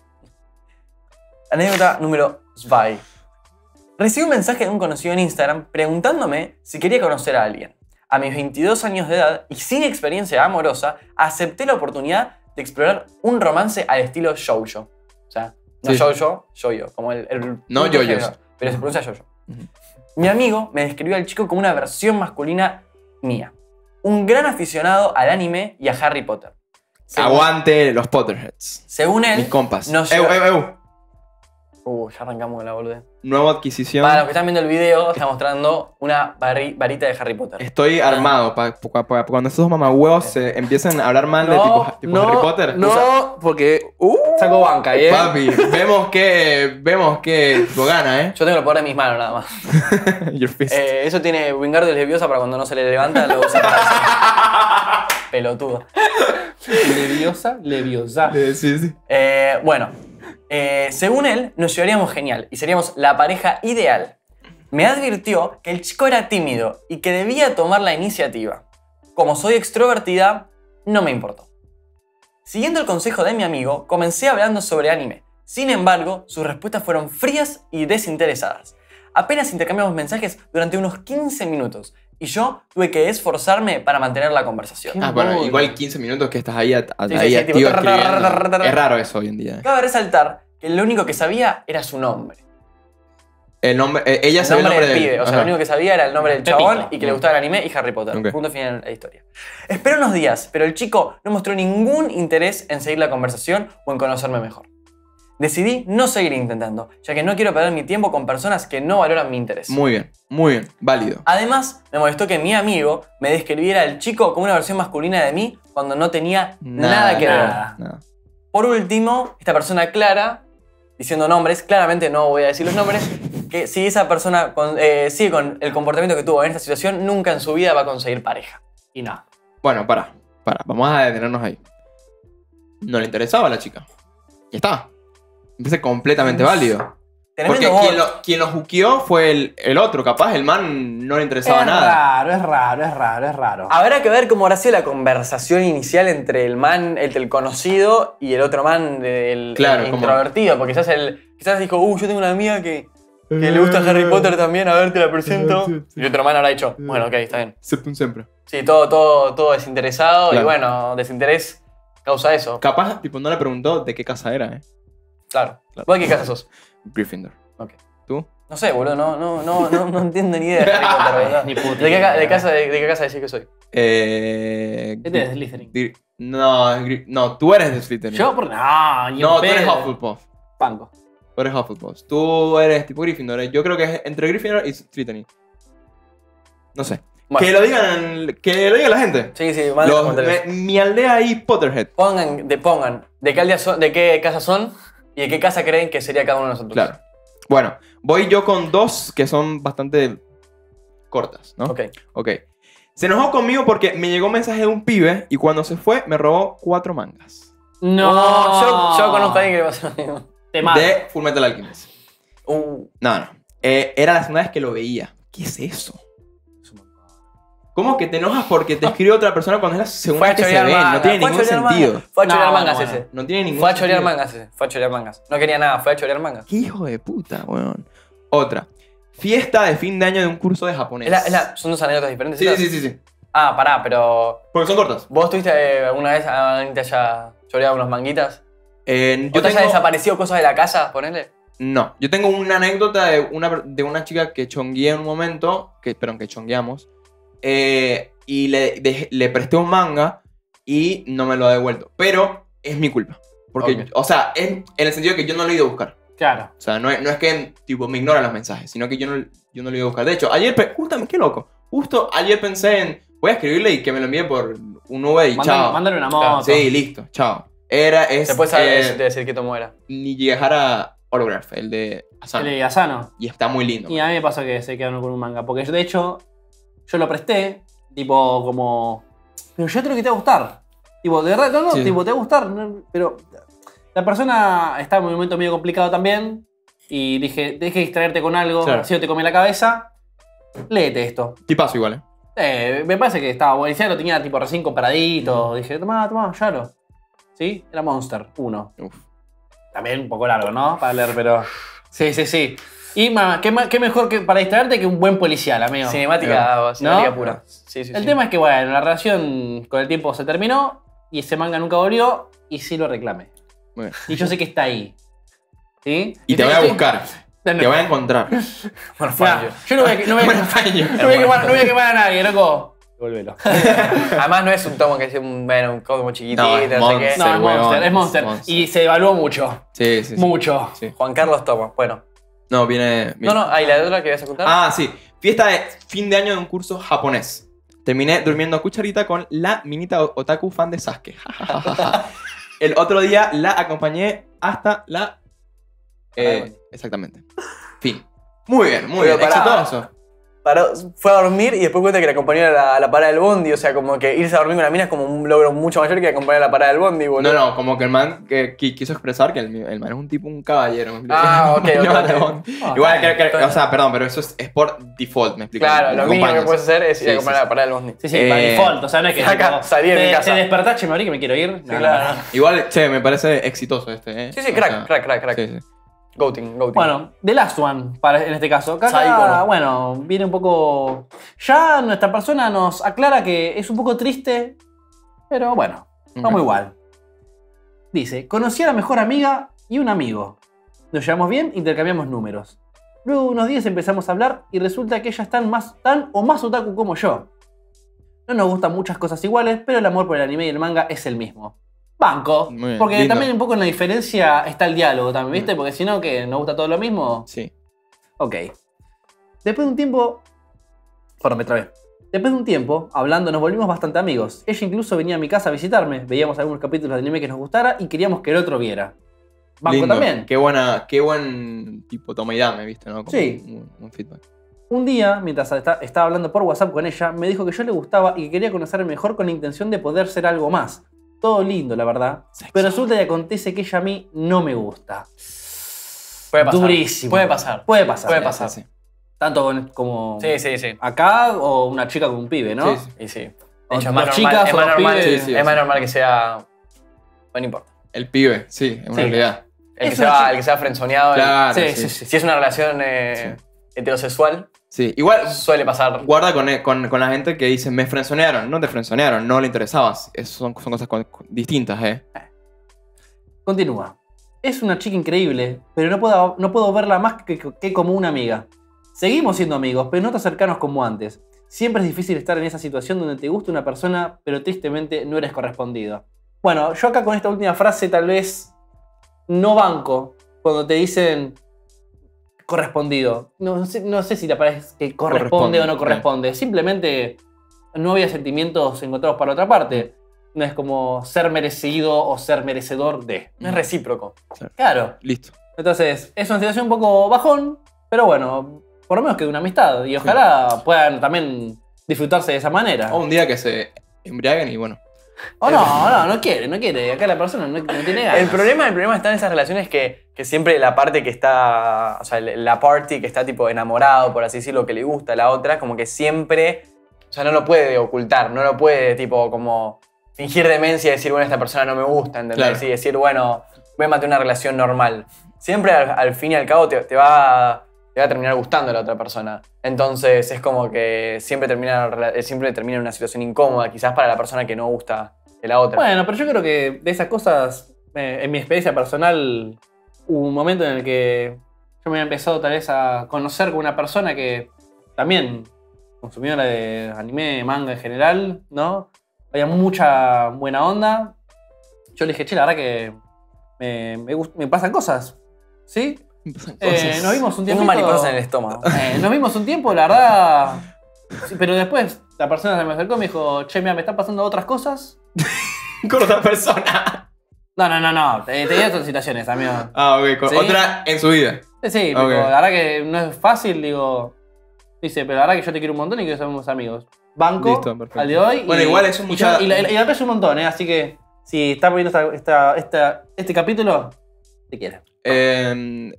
Anécdota número dos. Recibí un mensaje de un conocido en Instagram preguntándome si quería conocer a alguien. A mis veintidós años de edad y sin experiencia amorosa, acepté la oportunidad de explorar un romance al estilo shoujo. O sea, no Sí. shoujo, shoujo, como el, el No punto yoyos. género, pero se pronuncia shoujo. Mi amigo me describió al chico como una versión masculina mía. Un gran aficionado al anime y a Harry Potter. Según, Aguante los Potterheads. según él, Mis compas. nos Eu, lleva- eu, eu. Uh, ya arrancamos con la boludez. Nueva adquisición. Para los que están viendo el video, está mostrando una vari- varita de Harry Potter. Estoy armado para cuando estos mamahuevos se empiecen a hablar mal de tipo, tipo Harry Potter. No, porque uh, saco banca, ¿eh? Papi, vemos que vemos que tipo gana, ¿eh? Yo tengo el poder de mis manos nada más. Your fist. Eh, eso tiene Wingardium Leviosa para cuando no se le levanta, lo usa para eso. Pelotudo. Leviosa, leviosa. Eh, sí, sí. Eh, bueno, eh, según él, nos llevaríamos genial y seríamos la pareja ideal. Me advirtió que el chico era tímido y que debía tomar la iniciativa. Como soy extrovertida, no me importó. Siguiendo el consejo de mi amigo, comencé hablando sobre anime. Sin embargo, sus respuestas fueron frías y desinteresadas. Apenas intercambiamos mensajes durante unos quince minutos y yo tuve que esforzarme para mantener la conversación. Ah, bueno, Uy. igual quince minutos que estás ahí, a- a- Sí, sí, ahí sí, activo tipo, escribiendo. Es raro eso hoy en día. Cabe resaltar que lo único que sabía era su nombre. El nombre, eh, ella El sabía el nombre nombre del de pibe. O sea, Ajá. lo único que sabía era el nombre del Pepito. chabón y que le gustaba el anime y Harry Potter. Ok. Punto final de la historia. Esperé unos días, pero el chico no mostró ningún interés en seguir la conversación o en conocerme mejor. Decidí no seguir intentando, ya que no quiero perder mi tiempo con personas que no valoran mi interés. Muy bien, muy bien, válido. Además, me molestó que mi amigo me describiera al chico como una versión masculina de mí cuando no tenía nada, que ver. nada. Nada. Por último, esta persona Clara, diciendo nombres, claramente no voy a decir los nombres, que si esa persona con- eh, sigue con el comportamiento que tuvo en esta situación, nunca en su vida va a conseguir pareja. Y no. Bueno, para, para, vamos a detenernos ahí. No le interesaba a la chica. Ya está. Me parece completamente válido. Porque Tremendo quien bot. lo, quien lo juqueó fue el, el otro, capaz el man no le interesaba Es nada. raro, es raro, es raro, es raro. Habrá que ver cómo habrá sido la conversación inicial entre el man, el, el conocido, y el otro man, el, Claro, el como- introvertido. Porque quizás, el, quizás dijo, uh, yo tengo una amiga que, que le gusta Harry Potter también, a ver, te la presento. Sí, sí. Y el otro man habrá dicho, bueno, ok, está bien. Septum siempre. Sí, todo, todo, todo desinteresado Claro. y bueno, desinterés causa eso. Capaz, tipo, no le preguntó de qué casa era, ¿eh? Claro. Claro. ¿Vos de qué casa sos? Gryffindor. Ok. ¿Tú? No sé, boludo, no, no, no, no, no entiendo ni idea de Harry Potter, boludo. Ni puta ¿De qué, ca- idea. de casa, de, de qué casa decís que soy? Eh... Este es Slytherin. Gry- No, es Gry- no, tú eres de Slytherin. Yo, por no, ni No, en tú eres pedo. Hufflepuff. Banco. Tú eres Hufflepuff. Tú eres tipo Gryffindor. ¿eh? Yo creo que es entre Gryffindor y Slytherin. No sé. Bueno. Que lo digan, que lo diga la gente. Sí, sí, manden Los- comentarios. me- mi aldea ahí, Potterhead. Pongan, de, pongan de qué, aldea son, de qué casa son y de qué casa creen que sería cada uno de nosotros. Claro. Bueno, voy yo con dos que son bastante cortas, ¿no? Ok. Ok. Se enojó conmigo porque me llegó un mensaje de un pibe y cuando se fue me robó cuatro mangas. No, Oh, yo, yo conozco a alguien que le pasó lo mismo. Te mato. De Fullmetal Alchemist. Uh, No, no. Eh, era la segunda vez que lo veía. ¿Qué es eso? ¿Cómo que te enojas porque te escribe otra persona cuando es la segunda fue a vez que se chorear ven? mangas. No tiene fue a ningún chorear sentido. mangas. Fue a No, chorear bueno, mangas bueno. ese. No tiene ningún Fue a chorear sentido. mangas ese. Fue a chorear mangas. No quería nada, fue a chorear mangas. ¿Qué hijo de puta, weón? Otra. Fiesta de fin de año de un curso de japonés. Es la- es la- son dos anécdotas diferentes. Sí, ¿esas? sí, sí, sí. Ah, pará, pero. Porque son cortas. ¿Vos tuviste eh, alguna vez a alguien te haya choreado unos manguitas? Eh, ¿O yo te haya tengo... desaparecido cosas de la casa? Ponele. No, yo tengo una anécdota de una, de una chica que chongué en un momento, que, perdón, que chongueamos, eh, y le, dejé- le presté un manga y no me lo ha devuelto. Pero es mi culpa. Porque, Ok. o sea, es en el sentido de que yo no lo he ido a buscar. Claro. O sea, no es, no es que tipo, me ignora los mensajes, sino que yo no, yo no lo iba a buscar. De hecho, ayer, pe- justamente, qué loco. Justo ayer pensé en, voy a escribirle y que me lo envíe por un V y Mándale- chao. Mándale una Claro, moto. Sí, listo, chao. Era, es, Después sabes eh, de decir que tomo era. ni llegar a Holograph, el de Asano. El de Asano. Y está muy lindo. Y a mí me pasó que se quedaron con un manga. Porque yo, de hecho, yo lo presté, tipo, como. Pero yo creo que te va a gustar. Tipo, de verdad, no, no, Sí. tipo, te va a gustar. no, pero la persona está en un momento medio complicado también. Y dije, deje de distraerte con algo, Claro. así no te come la cabeza. Léete esto. Tipazo igual, ¿eh? Eh, me parece que estaba bueno. Y ya lo tenía tipo recién comparadito. Dije, toma, toma, ya lo. ¿Sí? Era Monster uno. Uf. También un poco largo, ¿no? Para leer, pero. Sí, sí, sí. Y ma, ¿qué, ma- qué mejor que para distraerte que un buen policial, amigo? Cinemática, cinemática ¿No? pura. Sí, sí, El sí. tema es que, bueno, la relación con el tiempo se terminó y ese manga nunca volvió y sí lo reclamé. Muy bien. Y yo sé que está ahí. ¿Sí? Y te voy a estoy- buscar. No, no. Te voy a encontrar. Bueno, Mirá, fallo. yo no voy a, no voy a- Bueno, fallo. no voy a quemar, no voy a quemar a nadie, loco. Devuélvelo. Además no es un tomo que es un, bueno, un como chiquitito, No, no, es sé Monster. qué. No, es huevón, Monster, es Monster. es Monster. Y se evaluó mucho. Sí, sí, sí. Mucho. Sí. Juan Carlos Tomo. Bueno. No, viene... No, no, ahí la otra que vas a contar. Ah, sí. Fiesta de fin de año de un curso japonés. Terminé durmiendo a cucharita con la minita otaku fan de Sasuke. El otro día la acompañé hasta la... Eh, exactamente. Fin. Muy bien, muy Pero bien. pará. Exitoso. Paró, fue a dormir y después cuenta que la acompañó a la, a la parada del bondi. O sea, como que irse a dormir con la mina es como un logro mucho mayor que acompañar a la parada del bondi, No, boludo. no, como que el man que, qui- quiso expresar que el, el man es un tipo, un caballero. ¿me explico? Ah, ok, ok, Vale, ok. bon. Ah, Igual, está que, que- bien. o sea, perdón, pero eso es, es por default, me explico. Claro, lo mínimo que Acompañas. puedes hacer es ir Sí, a acompañar sí, a la parada del bondi. Sí, sí, Eh, by default. O sea, no es que. acá, tipo, salí de te, mi casa. Te despertás, che, me abrí que me quiero ir. Sí, No, claro. no, no. Igual, che, me parece exitoso este, ¿eh? Sí, sí, O crack, sea, crack, crack, crack. Sí, sí. Goating, goating. Bueno, The Last One, para, en este caso. Acá, Psycho. bueno, viene un poco. Ya nuestra persona nos aclara que es un poco triste, pero bueno, vamos Ok. igual. Dice: conocí a la mejor amiga y un amigo. Nos llevamos bien, intercambiamos números. Luego de unos días empezamos a hablar y resulta que ella es tan, más, tan o más otaku como yo. No nos gustan muchas cosas iguales, pero el amor por el anime y el manga es el mismo. Banco. Muy bien, Porque lindo. también un poco en la diferencia está el diálogo también, ¿viste? Porque si no, que nos gusta todo lo mismo. Sí. Ok. Después de un tiempo. Perdón, me trabé. Después de un tiempo, hablando, nos volvimos bastante amigos. Ella incluso venía a mi casa a visitarme, veíamos algunos capítulos de anime que nos gustara y queríamos que el otro viera. Banco Lindo. también. Qué buena, qué buen tipo toma y dame, ¿viste? ¿No? Como Sí. Un, un feedback. Un día, mientras está- estaba hablando por WhatsApp con ella, me dijo que yo le gustaba y que quería conocerme mejor con la intención de poder ser algo más. Todo lindo, la verdad. Sexo. Pero resulta y acontece que ella a mí no me gusta. Puede pasar. Durísimo. Puede pasar. Puede pasar. Puede Sí, pasar. sí, sí. Tanto con- como Sí, sí, sí. acá o una chica con un pibe, ¿no? Sí, sí. Y sí. De O hecho, es más las normal, chicas es o más los normal, pibes. Sí, sí, es más sí. normal que sea... Bueno, no importa. El pibe, sí, es una Sí. realidad. El que, Es una sea, chica- el que sea frenzoneado. el- Claro, Sí, sí, sí, sí. Si es una relación eh, heterosexual, Sí, igual suele pasar. guarda con, con, con la gente que dice me frenzonearon. No te frenzonearon, no le interesabas. Eso son, son cosas con- con- distintas, ¿eh? Continúa. Es una chica increíble, pero no puedo, no puedo verla más que, que como una amiga. Seguimos siendo amigos, pero no tan cercanos como antes. Siempre es difícil estar en esa situación donde te gusta una persona, pero tristemente no eres correspondido. Bueno, yo acá con esta última frase tal vez no banco cuando te dicen correspondido. No sé, no sé si te parece que corresponde, Corresponde, o no ok. corresponde. Simplemente no había sentimientos encontrados para otra parte. No es como ser merecido o ser merecedor de. No es recíproco. Claro. Listo. Entonces, es una situación un poco bajón, pero bueno, por lo menos que de una amistad. Y ojalá puedan también disfrutarse de esa manera. O un día que se embriaguen y bueno. O no, no, no quiere, no quiere. Acá la persona no, no tiene ganas. El problema, el problema está en esas relaciones que, que siempre la parte que está, o sea, la party que está tipo enamorado, por así decirlo, que le gusta a la otra, como que siempre, o sea, no lo puede ocultar, no lo puede tipo como fingir demencia y decir, bueno, esta persona no me gusta, ¿entendés? Claro. Y decir, bueno, voy a mantener una relación normal. Siempre al, al fin y al cabo te, te va, te va a terminar gustando la otra persona. Entonces es como que siempre termina, siempre termina en una situación incómoda, quizás para la persona que no gusta de la otra. Bueno, pero yo creo que de esas cosas, eh, en mi experiencia personal, hubo un momento en el que yo me había empezado tal vez a conocer con una persona que también consumidora de anime, manga en general, ¿no? Había mucha buena onda. Yo le dije, che, la verdad que me, me, gust- me pasan cosas, ¿sí? Eh, nos vimos un tiempo. Tengo mariposas en el estómago. Eh, nos vimos un tiempo, la verdad. Sí, pero después la persona se me acercó y me dijo, che, mira, me están pasando otras cosas. Con otra persona. No, no, no, no. Te- Tenía otras situaciones, amigo. Ah, ok. Con ¿Sí? otra en su vida. Sí, sí, Ok. digo, la verdad que no es fácil, digo. Dice, pero la verdad que yo te quiero un montón y que somos amigos. Banco Listo, perfecto. al de hoy. Bueno, y- igual eso es y mucha- yo- Y, la, y la aprecio un montón, ¿eh? Así que si estás viendo esta, esta, esta- este capítulo, te quiero. Eh,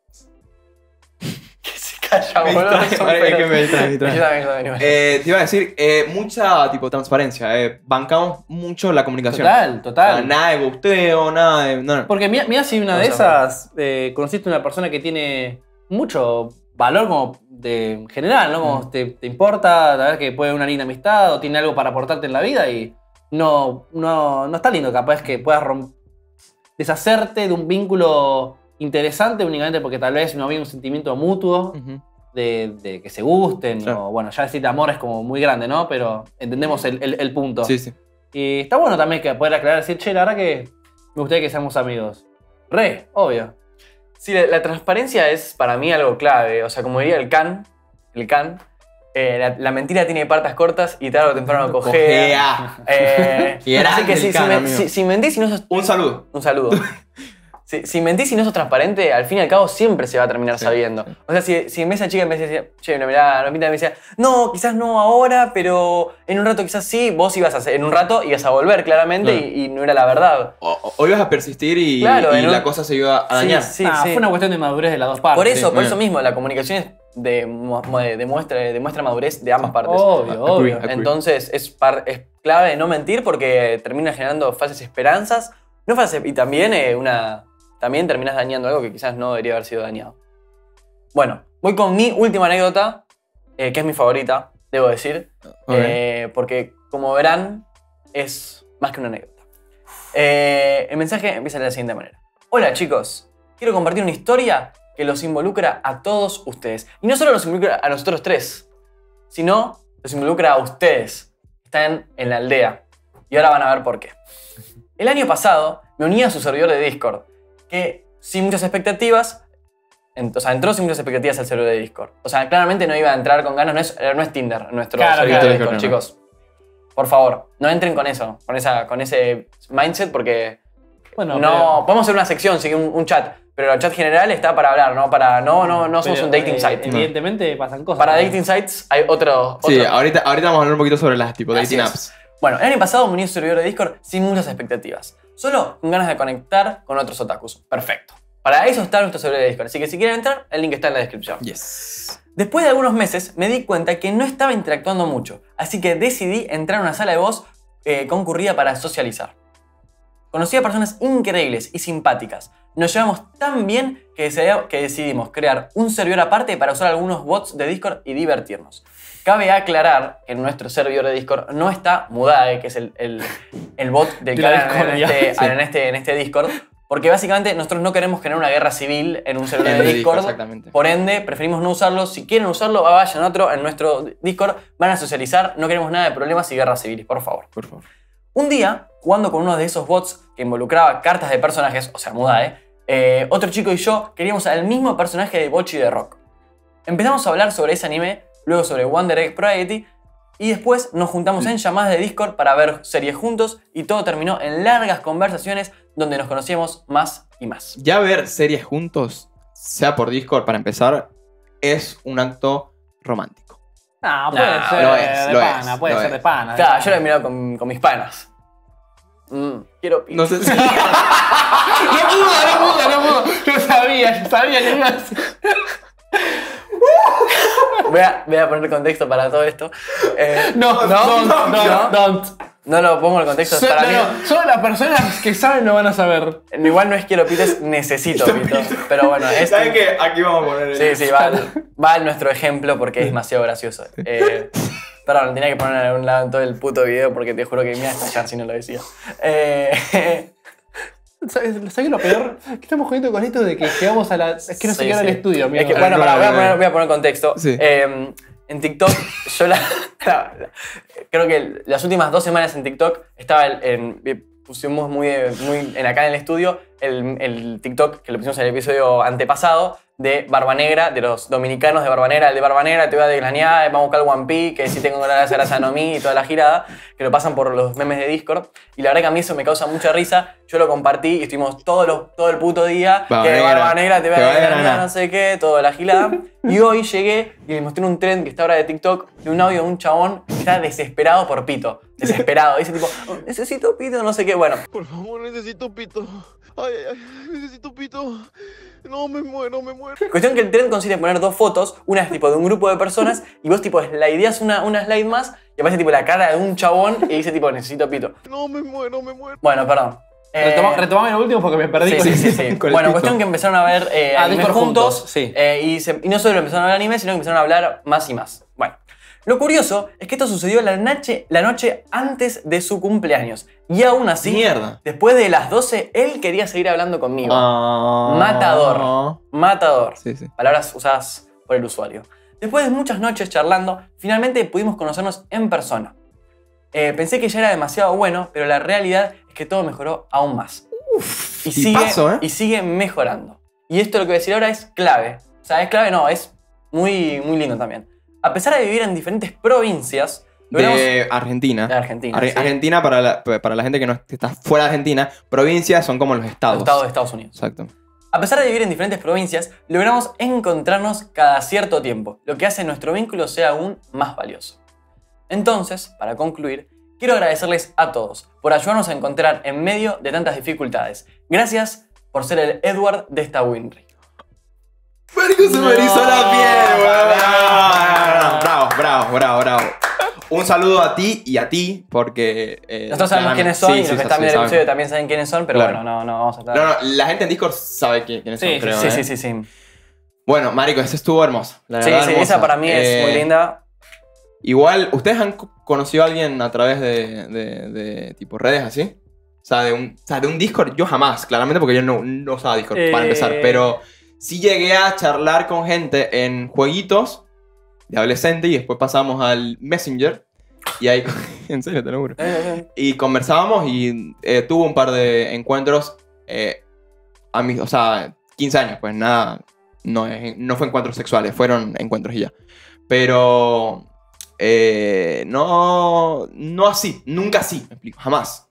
Que se calla, me boludo. distrae, son vale, es que feos. me distrae, me distrae. Yo también, yo también. Eh, te iba a decir, eh, mucha tipo transparencia. Eh. Bancamos mucho la comunicación. Total, O sea, total. nada de gusteo, nada de. No, no. Porque mira, mira si una de Vamos a esas eh, conociste una persona que tiene mucho valor como de en general, ¿no? Como Mm. te, te importa, la verdad que puede haber una linda amistad o tiene algo para aportarte en la vida y no, no, no está lindo capaz que puedas rom- deshacerte de un vínculo interesante únicamente porque tal vez no había un sentimiento mutuo Ujú. de, de que se gusten Claro. o bueno, ya decir de amor es como muy grande, ¿no? Pero entendemos el, el- el punto. Sí, sí. Y está bueno también que poder aclarar, decir, che, la verdad que me gustaría que seamos amigos. Re, obvio. Sí, la, la transparencia es para mí algo clave. O sea, como diría el Can, el Can, eh, la, la mentira tiene partes cortas y tarde o temprano cojea. Cojea. Eh, Y era así que si, el si, Can, me- amigo. si- si mentís y no sos... Un saludo. Un saludo. Si, si mentís y no sos transparente, al fin y al cabo siempre se va a terminar Sí, sabiendo. sí. O sea, si, si esa chica en vez de decir, che, no, mirá, no pinta, me decía, no, quizás no ahora, pero en un rato quizás sí, vos ibas a hacer, en un rato ibas a volver claramente Claro. y, y no era la verdad. O, o- o ibas a persistir y, Claro, y en un- la cosa se iba a dañar. Sí, Ah, sí. Fue una cuestión de madurez de las dos partes. Por eso, por sí. eso mismo, la comunicación es de, mu- de- demuestra, demuestra madurez de ambas partes. Obvio, Agree, obvio. agree. Entonces es, par- es clave no mentir porque termina generando falsas esperanzas. No falsas, y también eh, una. También terminas dañando algo que quizás no debería haber sido dañado. Bueno, voy con mi última anécdota, eh, que es mi favorita, debo decir. Ok. Eh, porque, como verán, es más que una anécdota. Eh, el mensaje empieza de la siguiente manera. Hola chicos, quiero compartir una historia que los involucra a todos ustedes. Y no solo los involucra a nosotros tres, sino los involucra a ustedes. Están en la aldea. Y ahora van a ver por qué. El año pasado me uní a su servidor de Discord, que sin muchas expectativas, En- o sea, entró sin muchas expectativas al servidor de Discord. O sea, claramente no iba a entrar con ganas, no es, no es Tinder nuestro Claro, servidor claro, de Discord, claro. chicos. Por favor, no entren con eso, con, esa, con ese mindset porque Bueno, no, podemos hacer una sección, sí, un, un chat, pero el chat general está para hablar, no para no no no somos pero, un dating eh, site. Evidentemente pasan cosas. Para dating sites hay otro, otro. Sí, ahorita, ahorita vamos a hablar un poquito sobre las tipo Así dating es. apps. Bueno, el año pasado me uní a un servidor de Discord sin muchas expectativas, solo con ganas de conectar con otros otakus. Perfecto. Para eso está nuestro servidor de Discord, así que si quieren entrar, el link está en la descripción. Yes. Después de algunos meses me di cuenta que no estaba interactuando mucho, así que decidí entrar a una sala de voz eh, concurrida para socializar. Conocí a personas increíbles y simpáticas. Nos llevamos tan bien que, desea- que decidimos crear un servidor aparte para usar algunos bots de Discord y divertirnos. Cabe aclarar que en nuestro servidor de Discord no está Mudae, que es el, el, el bot del De que la hablan en discordia. este, Sí. en, este, en este Discord, porque básicamente nosotros no queremos generar una guerra civil en un servidor En de el Discord, Discord. exactamente. Por ende, preferimos no usarlo. Si quieren usarlo, vayan a otro en nuestro Discord, van a socializar. No queremos nada de problemas y guerras civiles, por favor. Por favor. Un día, jugando con uno de esos bots que involucraba cartas de personajes, o sea, Mudae, eh, otro chico y yo queríamos al mismo personaje de Bocchi de Rock. Empezamos a hablar sobre ese anime, luego sobre Wonder Egg Priority, y después nos juntamos en llamadas de Discord para ver series juntos, y todo terminó en largas conversaciones donde nos conocíamos más y más. Ya ver series juntos, sea por Discord para empezar, es un acto romántico. No, puede Nah, ser lo es, de lo pana, es, puede lo ser es. de pana. de Claro, pana. yo lo he mirado con, con mis panas. Mm, quiero pi- No sé si... No pudo, no pudo, no pudo. Yo sabía, yo sabía que iba a decir. Voy a, voy a poner contexto para todo esto. Eh, No, no, don't, no, don't, don't. no lo pongo en contexto. So- para no, mí. no, solo las personas que saben lo van a saber. Igual no es quiero pites, necesito pito. Pero bueno, es. ¿Saben qué? Aquí vamos a poner el... Sí, sí, va, va en nuestro ejemplo porque es demasiado gracioso. Eh, perdón, tenía que poner en algún lado en todo el puto video porque te juro que me iba a estallar si no lo decía. Eh, ¿Sabes, ¿Sabes lo peor? Que estamos jodiendo con esto de que llegamos a la. Es que no se sí, queda sí. el estudio, Es que, mierda. bueno, pará, voy, a Claro, poner, voy a poner contexto. Sí. Eh, en TikTok, yo la, la- la- creo que las últimas dos semanas en TikTok estaba el- en, pusimos muy, muy en acá en el estudio el, el TikTok que lo pusimos en el episodio antepasado de Barba Negra, de los dominicanos de Barba Negra, el de Barba Negra, te voy a desgranear, vamos a buscar el One Piece, que si tengo ganas de hacer a mí y toda la girada, que lo pasan por los memes de Discord. Y la verdad que a mí eso me causa mucha risa. Yo lo compartí y estuvimos todos los, todo el puto día, Barba que Negra, Barba Negra te voy te a voy a desgranear, desgranar. no sé qué, toda la gilada. Y hoy llegué y les mostré un trend que está ahora de TikTok de un audio de un chabón que está desesperado por pito. Desesperado. Dice tipo, necesito pito, no sé qué. Bueno, Por favor, necesito pito. Ay, ay, ay, necesito pito. No, me muero, me muero. cuestión que el trend consiste en poner dos fotos, una es tipo de un grupo de personas y vos tipo slideás una, una slide más y aparece tipo la cara de un chabón y dice tipo necesito pito. No, me muero, me muero. Bueno, perdón. Eh, Retoma- Retomame lo último porque me perdí. Sí, con sí, el- sí, sí. Con el Bueno, pito. cuestión que empezaron a ver eh, Ah, anime Discord juntos. juntos, sí. eh, y, se- y no solo empezaron a ver anime, sino que empezaron a hablar más y más. Bueno, lo curioso es que esto sucedió la noche, la noche antes de su cumpleaños. Y aún así, Mierda. después de las doce, él quería seguir hablando conmigo. Ah. Matador. Matador. Sí, sí. Palabras usadas por el usuario. Después de muchas noches charlando, finalmente pudimos conocernos en persona. Eh, pensé que ya era demasiado bueno, pero la realidad es que todo mejoró aún más. y, sigue, tipazo, ¿eh? y sigue mejorando. Y esto lo que voy a decir ahora es clave. O sea, es clave, no, es muy, muy lindo también. A pesar de vivir en diferentes provincias, logramos- De Argentina. de Argentina. Ar- sí. Argentina, para la, para la gente que no que está fuera de Argentina, provincias son como los estados. Estado de Estados Unidos. Exacto. A pesar de vivir en diferentes provincias, logramos encontrarnos cada cierto tiempo, lo que hace nuestro vínculo sea aún más valioso. Entonces, para concluir, quiero agradecerles a todos por ayudarnos a encontrar en medio de tantas dificultades. Gracias por ser el Edward de esta Winry. Marico, se me erizó la piel, No. weón. Bravo, bravo, bravo, bravo. Un saludo a ti y a ti, porque... eh, Nosotros sabemos claramente- quiénes son sí, y los sí, que están sí, viendo el sabemos. episodio también saben quiénes son, pero Claro. bueno, no, no vamos a estar. No, no, la gente en Discord sabe qui- quiénes Sí, son, sí, creo. sí, ¿eh? sí, sí, sí. Bueno, marico, esa estuvo hermosa. La Sí, verdad, sí, hermosa. esa para mí es Eh, muy linda. Igual, ¿ustedes han co- conocido a alguien a través de, de, de tipo redes así? O sea, de un, o sea, de un Discord, yo jamás, claramente, porque yo no, no usaba Discord para Eh. empezar. Pero sí llegué a charlar con gente en jueguitos de adolescente y después pasamos al Messenger. Y ahí, en serio, te lo juro. Y conversábamos y eh, tuve un par de encuentros eh, a mis, o sea, quince años, pues nada, No, es- no fue encuentros sexuales, fueron encuentros y ya. Pero eh, no, no así, nunca así, me explico, jamás.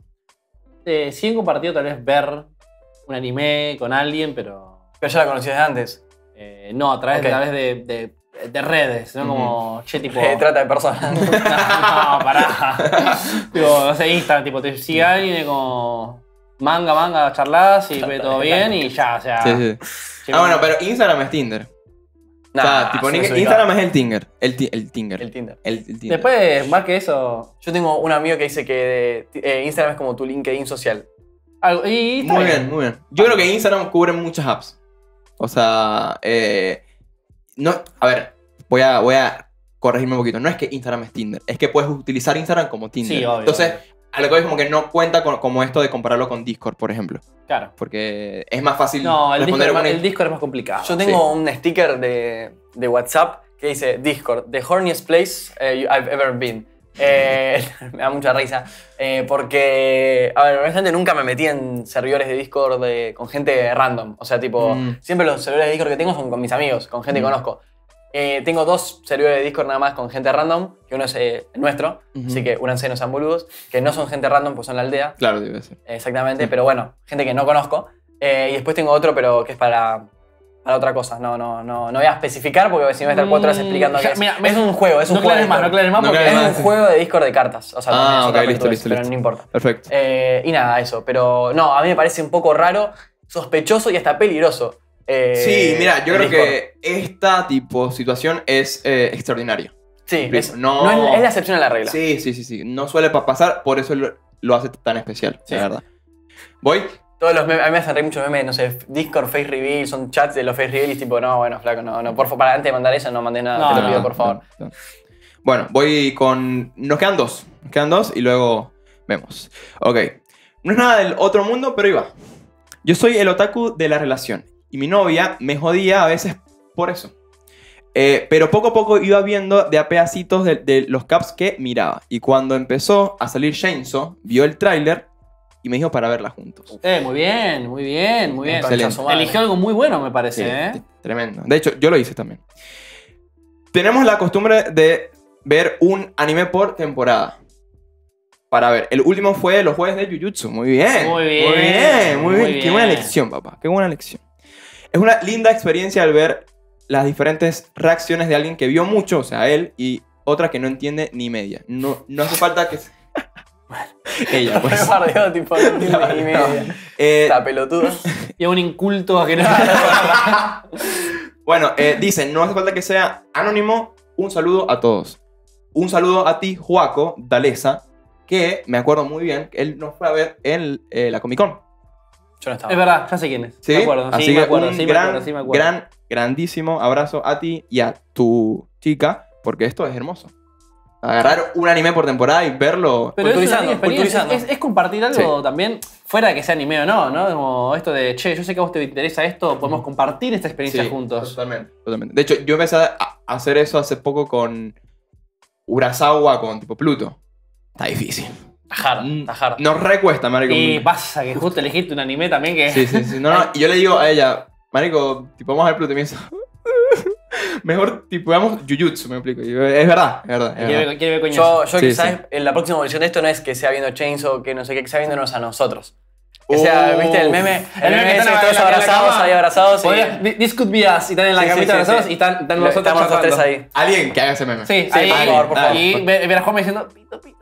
Eh, sí he compartido tal vez ver un anime con alguien, pero Pero ya la conocí desde antes. eh, no, a través, Ok. a través de, de, de redes, ¿no? Ujú. Como, che, tipo... Eh, trata de personas. no, no, pará. Tipo, no sé, Instagram, tipo, te sigue alguien y como... Manga, manga, charlas y ve todo bien y ya, o sea... Sí, sí. che, Ah, bueno, pero Instagram es Tinder. Nah, o sea, tipo, sí, ni- desubicado. Instagram es el Tinder. El, ti- el Tinder. El Tinder. El, el Tinder. Después, más que eso... Yo tengo un amigo que dice que eh, Instagram es como tu LinkedIn social. Algo, y está Muy bien, muy bien. Yo creo que Instagram cubre muchas apps. O sea, eh, no, a ver, voy a, voy a corregirme un poquito. No es que Instagram es Tinder, es que puedes utilizar Instagram como Tinder. Sí, obvio, Entonces, obvio. a lo que voy es como que no cuenta con, como esto de compararlo con Discord, por ejemplo. Claro. Porque es más fácil No, el Discord, responder es más, una- el Discord es más complicado. Yo tengo un sticker de, de WhatsApp que dice Discord, the horniest place eh, I've ever been. Eh, me da mucha risa. eh, porque, a ver, honestamente nunca me metí en servidores de Discord de- con gente random. O sea, tipo, Mm. siempre los servidores de Discord que tengo son con mis amigos, con gente Mm. que conozco. Eh, tengo dos servidores de Discord nada más con gente random, que uno es eh, el nuestro, Ujú. así que únanse, no sean boludos, que no son gente random, pues son la aldea. Claro, debe ser. Exactamente, Sí. pero bueno, gente que no conozco. Eh, y después tengo otro, pero que es para, para otra cosa. No, no, no, no voy a especificar porque si no voy a estar cuatro horas Mm, explicando ya, que es. mira, es un juego, es un no juego. de aclares más, no Discord. aclares más No porque aclares Es más. un juego de Discord de cartas. O sea, Ah, también es ok, otra listo, pelotudez, listo, pero listo. no importa. Perfecto. Eh, y nada, eso. Pero no, a mí me parece un poco raro, sospechoso y hasta peligroso. eh, Sí, mira, yo el creo Discord. que esta tipo situación es eh, extraordinaria. Sí, es, no- no es, es la excepción a la regla. Sí, sí, sí, sí. No suele pa- pasar, por eso lo, lo hace tan especial, Sí. la verdad. Voy. Todos los memes, a mí me hacen reír muchos memes, no sé, Discord, Face Reveal, son chats de los Face Reveal y es tipo, no, bueno, flaco, no, no, por favor, para antes de mandar eso no mandé nada, No, te lo no, pido, no, por favor. No, no. Bueno, voy con... Nos quedan dos. Nos quedan dos y luego vemos. Ok. No es nada del otro mundo, pero iba. Yo soy el otaku de la relación. Y mi novia me jodía a veces por eso. Eh, pero poco a poco iba viendo de a pedacitos de, de los caps que miraba. Y cuando empezó a salir Chainsaw, vio el tráiler y me dijo para verla juntos. Eh, muy bien, muy bien, muy bien. Excelente. Concha su madre. Eligió algo muy bueno, me parece, Sí, ¿eh? t- tremendo. De hecho, yo lo hice también. Tenemos la costumbre de ver un anime por temporada. Para ver. El último fue los jueves de Jujutsu. Muy bien. Muy bien, Muy bien. Muy muy bien. Qué buena bien. lección, papá. Qué buena lección. Es una linda experiencia al ver las diferentes reacciones de alguien que vio mucho, o sea, él, y otra que no entiende ni media. No, no hace falta que... se- Ella, Me pues. bardeó, tipo, no entiende ni media. Eh, Está pelotudo. Y a un inculto a que no. Bueno, eh, dicen, no hace falta que sea anónimo. Un saludo a todos. Un saludo a ti, Juaco Dalesa, que me acuerdo muy bien, que él nos fue a ver en eh, la Comic Con. Yo no estaba. Es verdad, ya sé quién es. ¿Sí? Me acuerdo, Así sí, me que acuerdo, un sí, me gran, acuerdo, sí, me acuerdo. gran, grandísimo abrazo a ti y a tu chica, porque esto es hermoso. Agarrar un anime por temporada y verlo. Pero es una Culturizando, linda experiencia, culturizando. Es, es compartir algo también fuera de que sea anime o no, ¿no? Como esto de, che, yo sé que a vos te interesa esto, podemos compartir esta experiencia Sí, juntos. Totalmente, totalmente. De hecho, yo empecé a a hacer eso hace poco con Urasawa, con tipo Pluto. Está difícil. Tajar, Mm, tajar. Nos recuesta, marico. Y pasa que justo elegiste un anime también que... Sí, sí, sí. No, no. Y yo le digo a ella, marico, tipo, vamos a ver Pluto. Y me dice, mejor, tipo, veamos Jujutsu, me explico. Y yo, es verdad, es verdad. Es Quiere verdad. ver, quiere ver coñazo. Yo, yo Sí, quizás sí. en la próxima evolución de esto no es que sea viendo Chainsaw, que no sé qué, que sea viéndonos a nosotros. Que sea, Oh. ¿viste el meme? El, El meme meme que ese, están todos en la- en la abrazados, cama. ahí abrazados. y- Podría- This could be us. Y están en la Sí, sí, camita sí, abrazados sí. y están, están nosotros Estamos los tres charlando. ahí. Alguien que haga ese meme. Sí, Sí, ahí. por favor, por favor. Y ve- ver a Juan diciendo, pito, pito.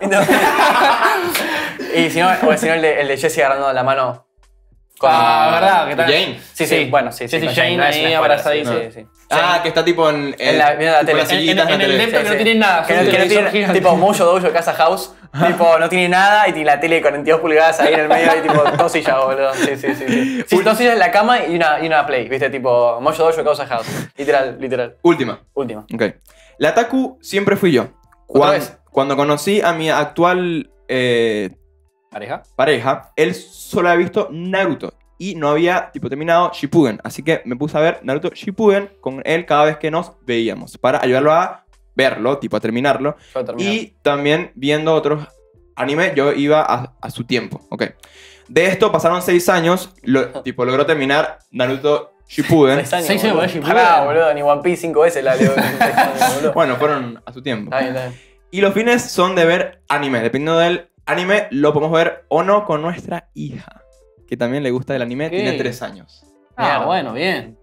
Y si no, o si no el, de, el de Jesse agarrando la mano con... Ah, ¿verdad? ¿Qué tal? Jane. Sí, sí, bueno, sí. sí, Jesse con Jane no es ahí una spoiler, abrazadita. Sí, sí, sí. Ah, que está tipo en, En la- viendo la tipo tele. las En- en- sillitas en la el tele. laptop que no tiene nada, Que, es un no- que no televisor tiene, gigante. tipo Mojo Dojo Casa House, tipo no tiene nada y tiene la tele de cuarenta y dos pulgadas ahí en el medio y tipo dos sillas, boludo. Sí, sí, sí. Sí, sí dos sillas en la cama y una, y una play, viste, tipo Mojo Dojo Casa House. Literal, literal. Última. Última. Ok. La Taku siempre fui yo. ¿Otra Cuan- vez? Cuando conocí a mi actual eh, ¿Pareja? pareja, él solo había visto Naruto y no había tipo terminado Shippuden, así que me puse a ver Naruto Shippuden con él cada vez que nos veíamos para ayudarlo a verlo, tipo a terminarlo, Yo termino. y también viendo otros animes yo iba a, a su tiempo, ok. De esto pasaron seis años, lo- tipo logró terminar Naruto Shippuden. Seis años, Seis años, boludo. Shippuden. Pará, boludo, ni One Piece cinco veces la leo. en seis años, boludo. Bueno, fueron a su tiempo. Está bien, está bien. Y los fines son de ver anime. Dependiendo del anime, lo podemos ver o no con nuestra hija. Que también le gusta el anime, Ok. tiene tres años. Ah, Mierda. bueno, bien.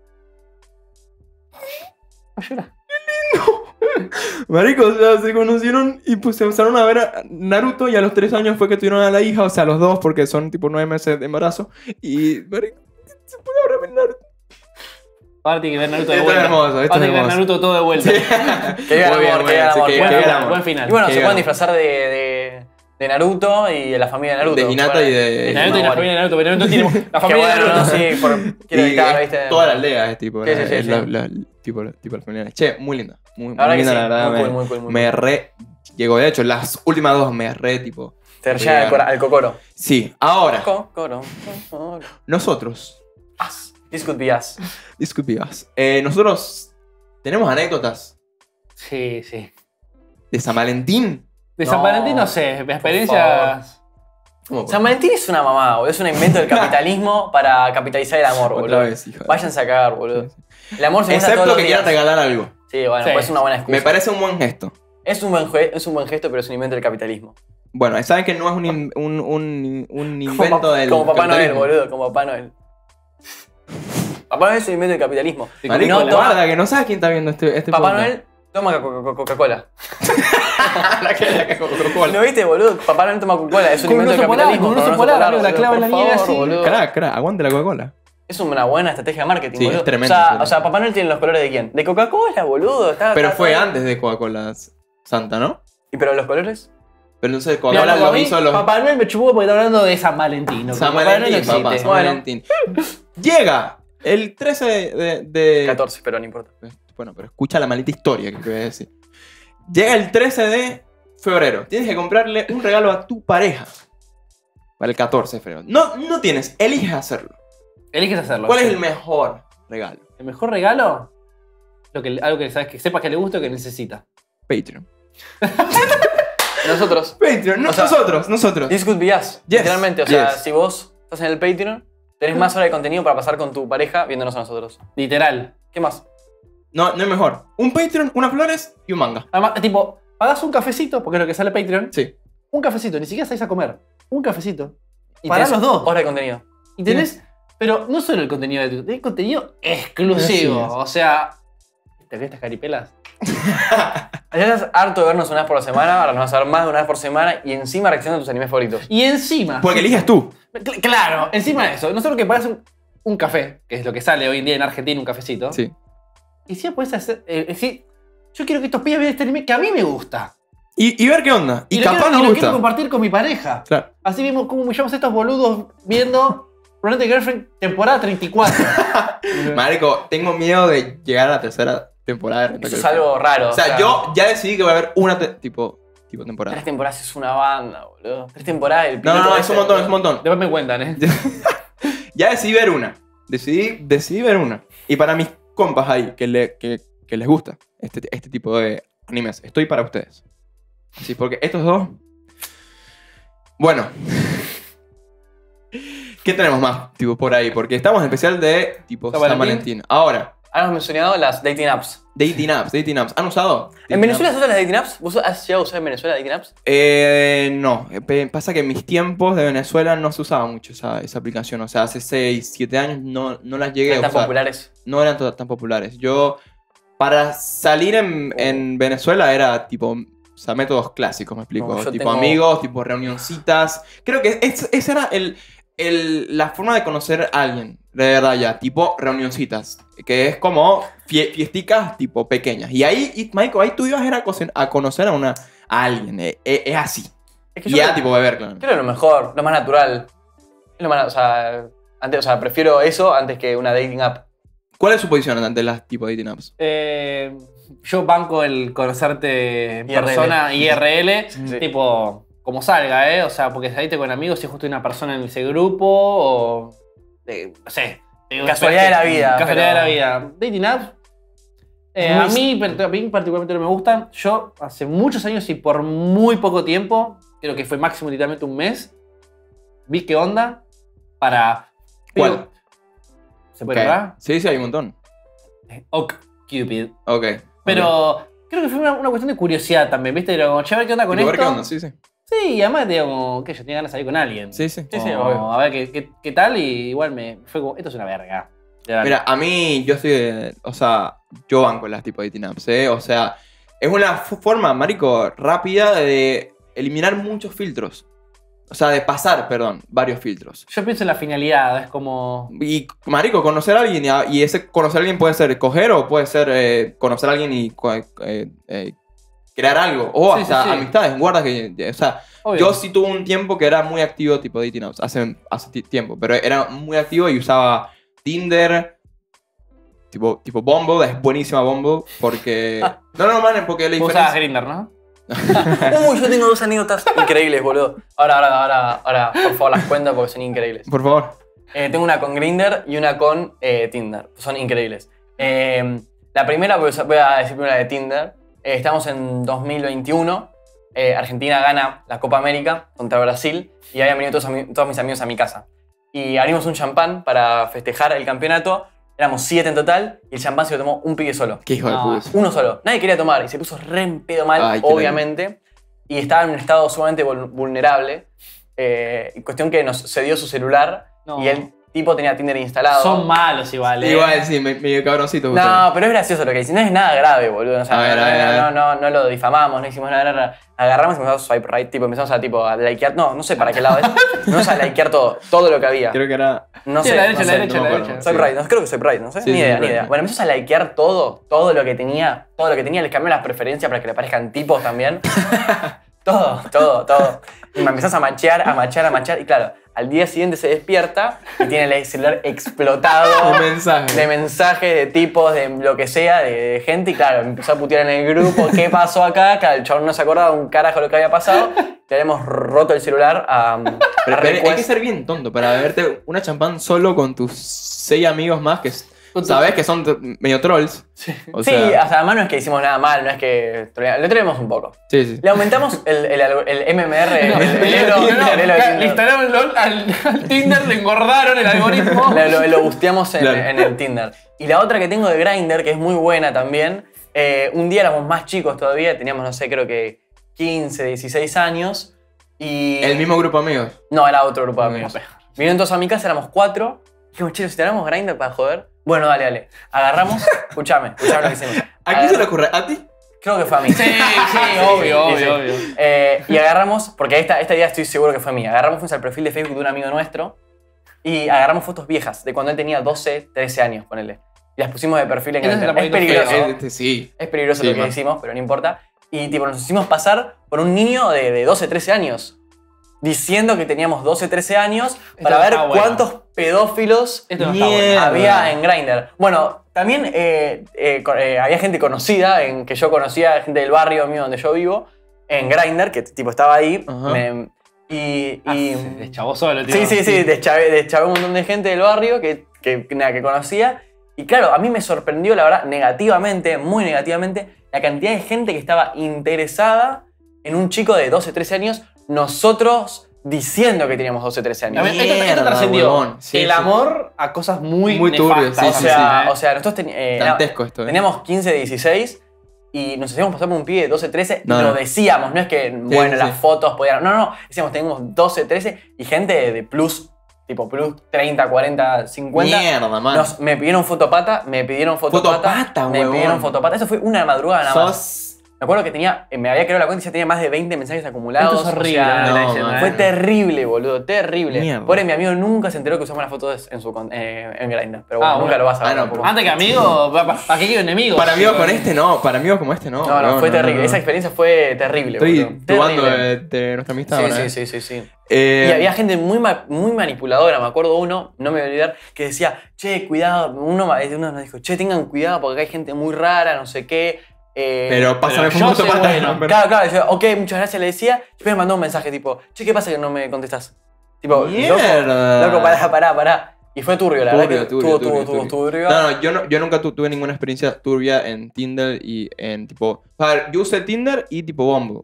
Va a llorar. Marico, o sea, se conocieron y pues se empezaron a ver a Naruto y a los tres años fue que tuvieron a la hija, o sea, los dos porque son tipo nueve meses de embarazo. Y, marico, se puede ahora ver Naruto. Ahora tiene que ver Naruto de Esto es vuelta. hermoso, esto Ahora es tiene que ver hermoso. Naruto todo de vuelta. Que viva el Muy bien, amor, muy que viva bien, el sí, amor. que- Buen que viva el final, amor. Buen final. Y bueno, Que se viva pueden el amor. disfrazar de, de, de Naruto y de la familia de Naruto. De Hinata y de- Bueno, Naruto y la bueno. familia de Naruto. Pero Naruto tiene la Que familia de bueno, Naruto. no, sí, por, quiero Y evitar, es ¿viste? toda la aldea es tipo, Sí, la, sí, sí, es sí. la- la- tipo, la- tipo la familia. Che, muy linda. Muy, muy La verdad que linda, sí, la verdad. muy me, cool, muy cool, muy me cool. re llegó. De hecho, las últimas dos me re tipo. Te llena al, cora- al cocoro. Sí, ahora, Cocoro, cocoro. nosotros, As. This could be us. disculpidas, eh, nosotros tenemos anécdotas Sí, sí. de San Valentín. De San No, Valentín no sé, por experiencias. ¿Cómo? San Valentín es una mamá, boludo. Es un invento del capitalismo para capitalizar el amor, Otra boludo. vez, hija. Váyanse a cagar, boludo. Sí, El amor se muestra Excepto todos los que días. quieran regalar algo. Sí, bueno, Sí. pues es una buena excusa. Me parece un buen gesto. Es un buen, jue- es un buen gesto, pero es un invento del capitalismo. Bueno, saben que no es un, in- un, un, un Como, invento pa- del. como Papá Noel, capitalismo. boludo, como Papá Noel. Papá Noel es un invento del capitalismo. Marico, No, toma- guarda, que no sabes quién está viendo este, este Papá podcast. Noel toma co- co- Coca-Cola. la que, la que Coca-Cola. ¿No viste, boludo? Papá Noel toma Coca-Cola. Es un Con un invento del oso polar, capitalismo. con un con oso polar, amigo, la boludo, clava en por la nieve favor, así. boludo. Crack, crack, aguante la Coca-Cola. Es una buena estrategia de marketing, Sí, boludo. es tremendo, O sea, tremendo. o sea, Papá Noel tiene los colores de quién? De Coca-Cola, boludo. Está, Pero está- fue está- antes de Coca-Cola Santa, ¿no? ¿Y pero los colores? Pero entonces Mira, Coca-Cola loco, a lo mí, hizo los. Papá Noel me chupó porque está hablando de San Valentín. ¿no? San Papá Noel no Valentín, papá, existe. San Bueno. Valentín. Llega el trece de, de- catorce, pero no importa. Bueno, pero escucha la maldita historia que te voy a decir. Llega el trece de febrero. Tienes que comprarle un regalo a tu pareja. Para el catorce de febrero. No, no tienes, eliges hacerlo. Eliges hacerlo. ¿Cuál es el mejor regalo? ¿El mejor regalo? Lo que, algo que sabes que sepas que le gusta o que necesita. Patreon. Nosotros. Patreon, no, O sea, nosotros, nosotros. This could be us. Yes, Literalmente, o sea, yes. si vos estás en el Patreon, tenés más hora de contenido para pasar con tu pareja viéndonos a nosotros. Literal. ¿Qué más? No, no es mejor. Un Patreon, unas flores y un manga. Además, tipo, pagas un cafecito, porque es lo que sale Patreon. Sí. Un cafecito, ni siquiera salís a comer. Un cafecito. Y Para tenés los dos. Hora de contenido. Y tenés, pero no solo el contenido de tu, tenés contenido exclusivo. Así es. O sea, ¿te ves estas caripelas? Ayer estás harto de vernos una vez por semana, ahora nos vas a ver más de una vez por semana y encima reaccionando a tus animes favoritos. Y encima. Porque eliges tú. Cl- Claro, encima de eso, no solo que pagas un, un café, que es lo que sale hoy en día en Argentina, un cafecito. Sí. Y si puedes hacer. Eh, decir, yo quiero que estos pibes vean este anime que a mí me gusta. Y, y ver qué onda. Y, lo capaz quiero, y nos lo quiero gusta. compartir con mi pareja. Claro. Así vemos cómo me llamas estos boludos viendo Romantic Girlfriend temporada treinta y cuatro. Marico, tengo miedo de llegar a la tercera temporada de Eso es algo raro. O sea, yo ya decidí que voy a haber una te- tipo, tipo temporada. Tres temporadas es una banda, boludo. Tres temporadas el No, piloto no, no, es ese, un montón, es boludo. un montón. Después me cuentan, ¿eh? Ya decidí ver una. Decidí, decidí ver una. Y para mis compas ahí, que, le, que, que les gusta este, este tipo de animes, estoy para ustedes. Sí, porque estos dos... Bueno. ¿Qué tenemos más, tipo, por ahí? Porque estamos en especial de, tipo, San San Valentín. Valentín. Ahora, Ahora hemos mencionado las dating apps. dating apps, dating apps. ¿Han usado? ¿En dating Venezuela apps? se usan las dating apps? ¿Vos has llegado a usar en Venezuela dating apps? Eh, no, Eh, pe- pasa que en mis tiempos de Venezuela no se usaba mucho esa, esa aplicación. O sea, hace seis, siete años no, no las llegué a ¿Están tan usar. populares? No eran to- tan populares. Yo, para salir en, en Venezuela era tipo, o sea, métodos clásicos, me explico. No, yo tipo tengo- amigos, tipo reunioncitas. Creo que es- esa era el, el- la forma de conocer a alguien, de verdad ya, tipo reunioncitas. Que es como fie- fiesticas tipo pequeñas. Y ahí, y, Michael, ahí tú ibas a, ir a, cosen- a conocer a, una, a alguien. eh, eh, es así. Es que Y yo ya creo, tipo beber, claro. creo que lo mejor, lo más natural. Es lo más, o sea, antes, o sea, prefiero eso antes que una dating app. ¿Cuál es su posición ante las tipo dating apps? Eh, yo banco el conocerte en I R L. persona I R L, Sí. tipo, como salga, ¿eh? O sea, porque saliste con amigos y justo hay una persona en ese grupo o. eh, no sé. digo, Casualidad de la vida, Casualidad pero- de la vida. Dating apps. eh, Es muy- a, mí, per- a mí particularmente no me gustan. Yo hace muchos años y por muy poco tiempo, creo que fue máximo literalmente un mes, vi qué onda para. ¿Cuál? ¿Se puede Ok. nombrar? Sí, sí, hay un montón. OkCupid. Ok. Pero ok. creo que fue una, una cuestión de curiosidad también, ¿viste? Era como, che, a ver qué onda con Tipo, esto. ver qué onda, sí, sí. Sí, y además te digo como, que yo tenía ganas de salir con alguien. Sí, sí. Sí, sí, Como, obvio. a ver qué, qué, qué tal, y igual me fue como, esto es una verga. Ya, dale. Mira, a mí, yo soy de, o sea, yo banco las tipo dating apps, ¿eh? O sea, es una f- forma, marico, rápida de eliminar muchos filtros. O sea, de pasar, perdón, varios filtros. Yo pienso en la finalidad, es como... Y, marico, conocer a alguien, y, a- y ese conocer a alguien puede ser coger o puede ser eh, conocer a alguien y co- eh, eh, crear algo. O Sí, hasta sí, sí. amistades, guarda que, o sea, Obvio. yo sí tuve un tiempo que era muy activo tipo dating apps, hace, hace ti- tiempo, pero era muy activo y usaba Tinder, tipo, tipo Bumble, es buenísima Bumble, porque... No, no, man, porque la Vos usabas diferencia... Grindr, ¿no? Uy, yo tengo dos anécdotas increíbles, boludo. Ahora, ahora, ahora, ahora, por favor, las cuento porque son increíbles. Por favor. Eh, tengo una con Grindr y una con eh, Tinder. Son increíbles. Eh, la primera, voy a voy a decir primero la de Tinder. Eh, estamos en dos mil veintiuno. Eh, Argentina gana la Copa América contra Brasil y habían venido todos, ami- todos mis amigos a mi casa. Y abrimos un champán para festejar el campeonato. Éramos siete en total y el champán se lo tomó un pibe solo. Qué hijo No, de puta. Uno solo. Nadie quería tomar y se puso re en pedo mal, Ay, qué obviamente. Y estaba en un estado sumamente vul- vulnerable. Eh, y cuestión que nos cedió su celular No. y el tipo tenía Tinder instalado. Son malos igual, ¿eh? Igual, sí, me- medio cabroncito. No, pero es gracioso lo que dice. No es nada grave, boludo. O sea, A ver, no, a ver, a ver. no, no, no lo difamamos, no hicimos nada. nada. Agarramos y empezamos a swipe right, tipo, empezamos a, tipo, a likear. No, no sé para qué lado es. Empezamos a likear todo, todo lo que había. Creo que era... No Sí, sé. la derecha, no la sé. derecha, no me la acuerdo. derecha. Swipe Sí. right, no, creo que swipe right, no sé. Sí, ni sí, idea, swipe ni right. idea. Bueno, empezamos a likear todo, todo lo que tenía, todo lo que tenía. Les cambié las preferencias para que le parezcan tipos también. Todo, todo, todo. Y me empezás a machear, a machear, a machear. Y claro, al día siguiente se despierta y tiene el celular explotado. Un mensaje. De mensajes, de tipos, de lo que sea, de, de gente. Y claro, me empezó a putear en el grupo. ¿Qué pasó acá? Claro, el chabón no se acordaba un carajo lo que había pasado. Le habíamos roto el celular a, a Pero, pero hay request. que ser bien tonto para beberte una champán solo con tus seis amigos más que sabes que son t- medio trolls. O Sí, sea, o sea, además no es que hicimos nada mal, no es que... Le traemos un poco. sí, sí. Le aumentamos el, el, algo- el M M R, No, el, el, no, elo- no, no, el elo de le Tinder. instalaron LOL al, al Tinder, le engordaron el algoritmo. Le- lo, lo busteamos en, Claro. en el Tinder. Y la otra que tengo de Grindr, que es muy buena también, eh, un día éramos más chicos todavía, teníamos, no sé, creo que quince, dieciséis años. Y... El mismo grupo de amigos. No, era otro grupo de Ok. amigos. Vinieron todos a mi casa, éramos cuatro. Dijimos, che, si tenemos Grindr para joder. Bueno, dale, dale. Agarramos, escuchame, escuchame lo que hicimos. ¿A quién se le Agar- ocurre? ¿A ti? Creo que fue a mí. Sí, sí, obvio, Sí, obvio, sí. obvio. Eh, y agarramos, porque esta, esta idea estoy seguro que fue mía. Agarramos, fuimos al perfil de Facebook de un amigo nuestro y agarramos fotos viejas de cuando él tenía doce, trece años, ponele. Y las pusimos de perfil en Esa se la Grindr. Es poniendo peligroso. feo. Eh, este, sí. Es peligroso Sí, lo que man. hicimos, pero no importa. Y tipo, nos hicimos pasar por un niño de, de doce, trece años. Diciendo que teníamos doce, trece años para no ver está bueno. cuántos pedófilos Esto no está Mierda. bueno. había en Grindr. Bueno, también eh, eh, co- eh, había gente conocida, en, que yo conocía, gente del barrio mío donde yo vivo, en Grindr, que tipo estaba ahí. Ajá. me- y, Ah, y- se deschavó solo, tío. sí, sí, sí, deschavé, deschavé un montón de gente del barrio que, que, que nada, que conocía. Y claro, a mí me sorprendió, la verdad, negativamente, muy negativamente, la cantidad de gente que estaba interesada en un chico de doce, trece años, nosotros diciendo que teníamos doce, trece A años. ver, esto, esto Mierda, trascendió huevón. Sí, el sí. amor a cosas muy, Muy turbias, nefastas. O sí, sea, ¿eh? o sea, nosotros teni- eh, Dantesco esto, eh. teníamos quince, dieciséis y nos hacíamos pasar por un pibe de doce, trece No, y lo no. decíamos, no es que, bueno, sí, las sí. fotos podían... No, no, decíamos, teníamos doce, trece y gente de, de plus, tipo plus treinta, cuarenta, cincuenta. Mierda, man. Nos- me pidieron fotopata, me pidieron fotopata, Fotopata, me huevón. pidieron fotopata. Eso fue una madrugada nada más. Sos... Me acuerdo que tenía, eh, me había creado la cuenta y ya tenía más de veinte mensajes acumulados. Esto es horrible, o sea, ¿no? no, La escena, man. fue ¿eh? terrible, boludo, terrible. Mierda. Pobre mi amigo nunca se enteró que usamos las fotos en su con- eh, en Grindr, pero bueno, Ah, nunca bueno. lo vas a ver Ah, no, tampoco. Antes que amigo, ¿para pa, qué quiero enemigo? Para amigos con este no, para amigos como este no. No, no, fue terrible. no. Esa experiencia fue terrible, Estoy boludo. dudando Terrible. de, de nuestra amistad Sí, ahora, sí, eh. sí, sí, sí. Eh, Y había gente muy, ma- muy manipuladora, me acuerdo uno, no me voy a olvidar, que decía, che, cuidado, uno, ma- uno nos dijo, che, tengan cuidado porque acá hay gente muy rara, no sé qué. eh, Pero pásame pero yo foto soy pata. bueno. pero- Claro, claro, yo, ok, muchas gracias, le decía, y después me mandó un mensaje tipo, che, ¿qué pasa que no me contestás? Tipo, loco, Mierda. loco, pará, pará, pará. Y fue turbio, la Turbio, verdad que turbio, tuvo, turbio, tuvo, tuvo, turbio. turbio. No, no, yo, no, yo nunca tu- tuve ninguna experiencia turbia en Tinder y en tipo... A ver, yo usé Tinder y tipo Bumble.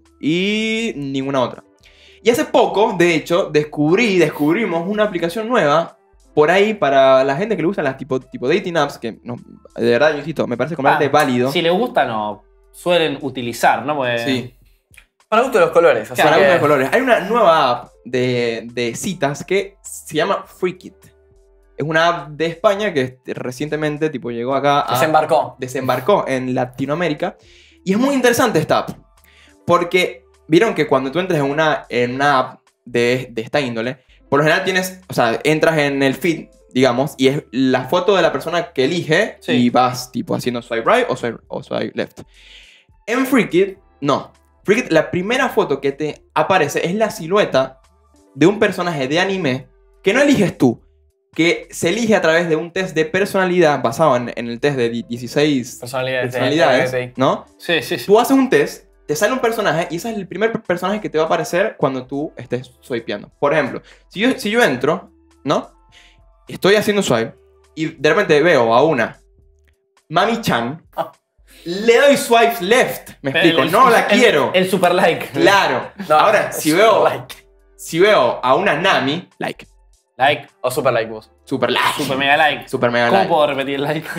Y ninguna otra. Y hace poco, de hecho, descubrí, descubrimos una aplicación nueva por ahí, para la gente que le gustan las tipo, tipo dating apps, que no, de verdad, yo insisto, me parece completamente Ah, válido. Si le gustan o suelen utilizar, ¿no? Porque Sí. Para gusto de los colores. Así Para que- gusto de colores. Hay una nueva app de, de citas que se llama Freakit. Es una app de España que este, recientemente tipo, llegó acá a... Desembarcó. desembarcó en Latinoamérica. Y es muy interesante esta app. Porque vieron que cuando tú entras en una, en una app de, de esta índole, por lo general tienes, o sea, entras en el feed, digamos, y es la foto de la persona que elige Sí. y vas tipo haciendo swipe right o swipe, o swipe left. En Freakit, no. Freakit, la primera foto que te aparece es la silueta de un personaje de anime que no eliges tú, que se elige a través de un test de personalidad basado en, en el test de dieciséis Personalidades. de- personalidades, de- de- ¿no? sí, sí, sí. Tú haces un test, te sale un personaje y ese es el primer personaje que te va a aparecer cuando tú estés swipeando. Por ejemplo, si yo, si yo entro, ¿no? Estoy haciendo swipe y de repente veo a una Mami-chan, le doy swipe left. Me explico, El- no la el- quiero. El, super like. Claro. No, Ahora, si es veo, like. si veo a una Nami, like, Like, O super like vos. super like, super mega like. super mega ¿Cómo like. puedo repetir el like?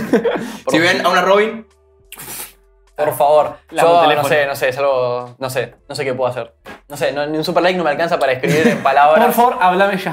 Si ven a una Robin, Por favor. La Yo por no teléfono. sé, no sé, es algo. No sé, no sé qué puedo hacer. No sé, no- ni un super like no me alcanza para escribir en palabras. Por favor, háblame ya.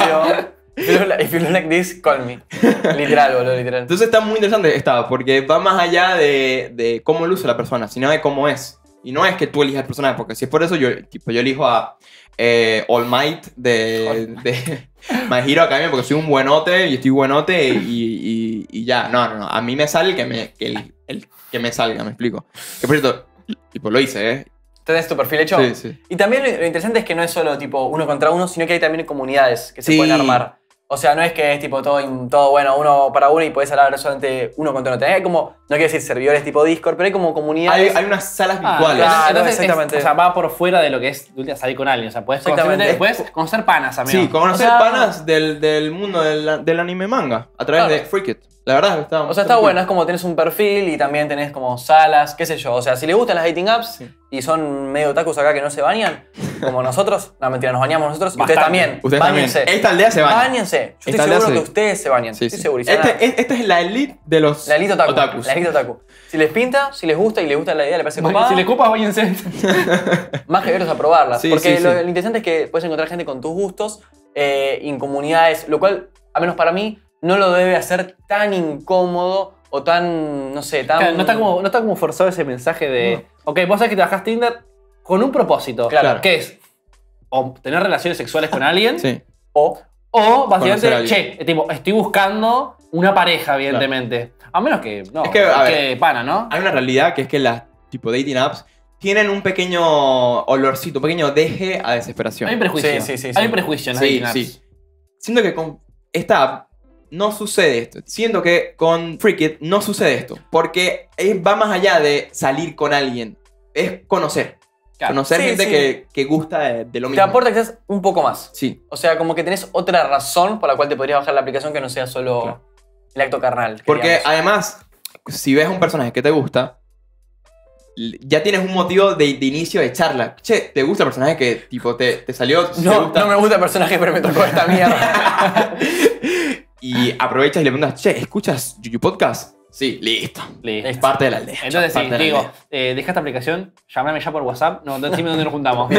If you, look, if you look like this, call me. Literal, boludo, literal. entonces está muy interesante esta, porque va más allá de, de cómo lo usa la persona, sino de cómo es. Y no es que tú elijas el personaje, porque si es por eso, yo, tipo, yo elijo a eh, All Might de, de My Hero Academia, porque soy un buenote y estoy buenote y, y- y ya. No, no, no. A mí me sale el que me, que el, el que me salga, me explico. Que por cierto, tipo, lo hice, ¿eh? ¿Tenés tu perfil hecho? Sí, sí. Y también lo, lo interesante es que no es solo tipo uno contra uno, sino que hay también comunidades que se Sí. pueden armar. O sea, no es que es tipo todo, in- todo bueno, uno para uno y podés hablar solamente uno contra uno. Hay como, no quiero decir servidores tipo Discord, pero hay como Hay, comunidades. hay unas salas Ah, virtuales. claro. entonces, es- exactamente. o sea, va por fuera de lo que es de última, salir con alguien. O sea, puedes Exactamente. conocer, puedes conocer panas, amigo. Sí, conocer O sea- panas del, del mundo del, del anime manga a través Claro. de Freakit. La verdad está O sea, está muy bueno, cool. es como tenés un perfil y también tenés como salas, qué sé yo. O sea, si les gustan las dating apps Sí. y son medio otakus acá que no se bañan, como nosotros, no mentira, nos bañamos nosotros, y ustedes Bastante. también. Ustedes Báñense. también. Esta aldea se baña. Báñense. Yo estoy Esta aldea seguro se- que ustedes se bañan. Sí, estoy sí. segurísimo. Este- es- esta es la elite de los La elite otaku. otakus. La elite otaku. Si les pinta, si les gusta y les gusta la idea, les parece copada, Si le copas, váyanse. más que verlos a probarlas. Sí, Porque sí, lo, sí. lo interesante es que puedes encontrar gente con tus gustos eh, en comunidades, lo cual, a menos para mí, no lo debe hacer tan incómodo o tan, no sé, tan... Claro, no, está como, no está como forzado ese mensaje de. Ok, vos sabés que te bajás Tinder con un propósito. Claro. Que es o tener relaciones sexuales con alguien. Sí. O, O Conocer a básicamente, alguien. che, tipo, estoy buscando una pareja, evidentemente. A menos que. No, Es que, a ver, que pana, ¿no? Hay una realidad que es que las tipo dating apps tienen un pequeño olorcito, un pequeño deje a desesperación. Hay un prejuicio. Sí, sí, sí, sí. Hay un prejuicio en las Sí, dating apps. sí. Siento que con esta app no sucede esto. Siento que con Freakit no sucede esto. Porque es- va más allá de salir con alguien. Es conocer. Claro. Conocer Sí, gente sí. Que, que gusta de, de lo te mismo. aporta quizás un poco más. Sí. O sea, como que tenés otra razón por la cual te podrías bajar la aplicación que no sea solo Claro. el acto carnal. que Porque digamos. además, si ves un personaje que te gusta, l- ya tienes un motivo de, de inicio de charla. Che, ¿te gusta el personaje que tipo te, te salió? ¿Te No, gusta? no me gusta el personaje, pero me tocó esta mierda. Y aprovechas y le preguntas, che, ¿escuchas Yuyu Podcast? Sí, listo. Listo. Es parte de la aldea. Entonces, parte sí, de la digo, aldea. eh, deja esta aplicación, llamame ya por WhatsApp. No, decime dónde nos juntamos.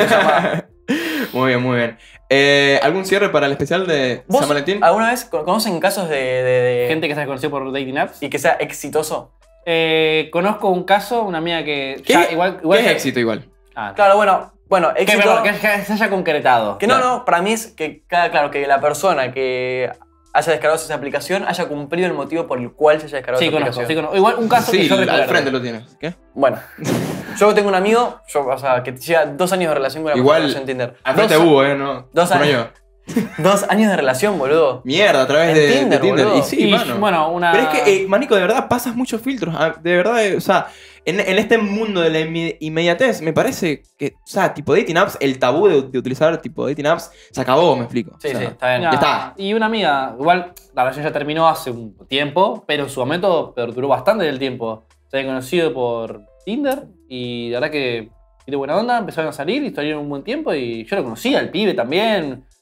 Muy bien, muy bien. Eh, ¿Algún cierre para el especial de ¿Vos San Valentín? alguna vez con- conocen casos de, de- de- Gente que se conoció por dating apps. y que sea exitoso? Eh, conozco un caso, una amiga que. ¿Qué, ya, igual, igual ¿qué es que- éxito igual? Ah, no. Claro, bueno, bueno, Que, éxito... perdón, que, que se haya concretado. Que no, no, para mí es que, cada, claro, que la persona que haya descargado esa aplicación haya cumplido el motivo por el cual se haya descargado Sí, esa conozco, sí, aplicación. conozco. Igual un caso que Sí, yo recuerdo. al frente lo tienes. ¿Qué? Bueno, yo tengo un amigo, yo, o sea, que lleva dos años de relación con una Igual, persona en Tinder. Al dos, frente hubo, ¿eh? No, dos no años. yo. dos años de relación, boludo. Mierda, a través En de de Tinder, Tinder. boludo. Y sí, Y, mano. bueno, una. Pero es que, eh, manico, de verdad pasas muchos filtros. Ah, De verdad, eh, o sea, en, en este mundo de la inme- inmediatez, me parece que, o sea, tipo dating apps, el tabú de, de utilizar tipo dating apps se acabó, me explico. Sí, O sea, sí, está bien. Ya, Ya está. Y una amiga, igual la relación ya terminó hace un tiempo, pero en su momento perduró bastante del tiempo. Se había conocido por Tinder y la verdad que tiene buena onda, empezaron a salir y estuvieron un buen tiempo y yo lo conocía, el pibe también.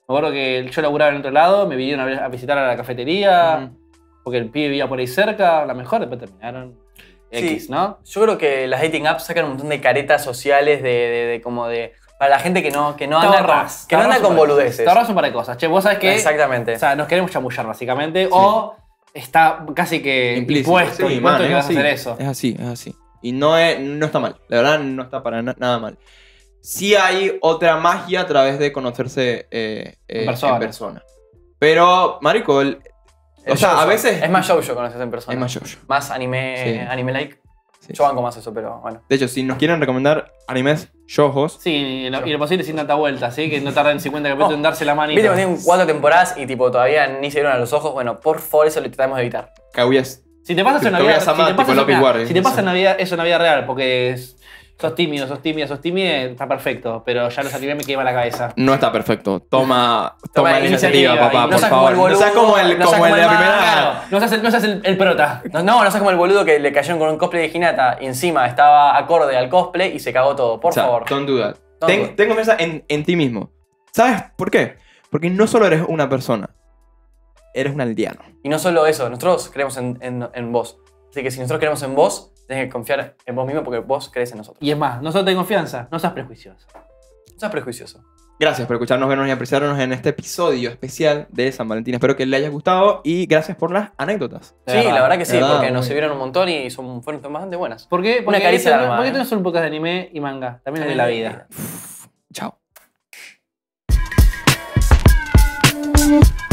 Me acuerdo que yo laburaba en otro lado, me vinieron a, ver- a visitar a la cafetería, Ujú. porque el pibe vivía por ahí cerca, a lo mejor después terminaron X, Sí. ¿no? Yo creo que las dating apps sacan un montón de caretas sociales de, de- de como de... Para la gente que no, que no Te anda ahorras, con, que te no anda ahorras con un par de cosas. boludeces. Te ahorras un par de cosas. Che, vos sabés que Exactamente. o sea, nos queremos chamullar básicamente, o está casi que Implícito. impuesto, Sí, impuesto man, que es vas a así. hacer eso. Es así, es así. Y no, es, no está mal. La verdad, no está para na- nada mal. Sí hay otra magia a través de conocerse eh, eh, En persona. en persona. Pero, marico, el- o El sea, a yo-yo. veces... Es más yo-yo conoces en persona. Es más yo-yo. Más anime, Sí. anime-like. Sí. Yo banco más eso, pero bueno. De hecho, si nos quieren recomendar animes yohos, Sí, y lo, y lo posible sin tanta vuelta, ¿sí? Que no tarden cincuenta capítulos Oh, en darse la manita. Viste, cuando tienen cuatro temporadas y tipo todavía ni se vieron a los ojos. Bueno, por favor, eso lo tratamos de evitar. Kaguya es... Si te pasa eso en la Te voy vida, a si llamar te pasa tipo eso, Lopi mira, Guardia, si te no pasa sé. en la vida, eso en la vida real, porque es- sos tímido, sos tímido, sos tímido, está perfecto. Pero ya los animes me quema la cabeza. No está perfecto. Toma, toma, Toma la la iniciativa, iniciativa, papá, y no por seas como favor. el No seas boludo, como el, no seas como el como de el la más- primera... Claro, no seas el, no seas el, el prota. No, no, no seas como el boludo que le cayeron con un cosplay de Hinata y encima estaba acorde al cosplay y se cagó todo. Por O sea, favor. Don't do that. Don't ten, do it. ten confianza en, en ti mismo. ¿Sabes por qué? Porque no solo eres una persona, eres un aldeano. Y no solo eso, nosotros creemos en, en- en vos. Así que si nosotros creemos en vos, tenés que confiar en vos mismo porque vos crees en nosotros. Y es más, no solo ten confianza, no seas prejuicioso. No seas prejuicioso. Gracias por escucharnos, vernos y apreciarnos en este episodio especial de San Valentín. Espero que les haya gustado y gracias por las anécdotas. De Sí, verdad, la verdad que sí, de verdad, porque nos muy sirvieron un montón y son, fueron bastante buenas. ¿Por qué? Una Porque caricia esto al no- alma, porque ¿eh? esto no es un podcast de anime y manga, también es de la vida. Chao. Thank you.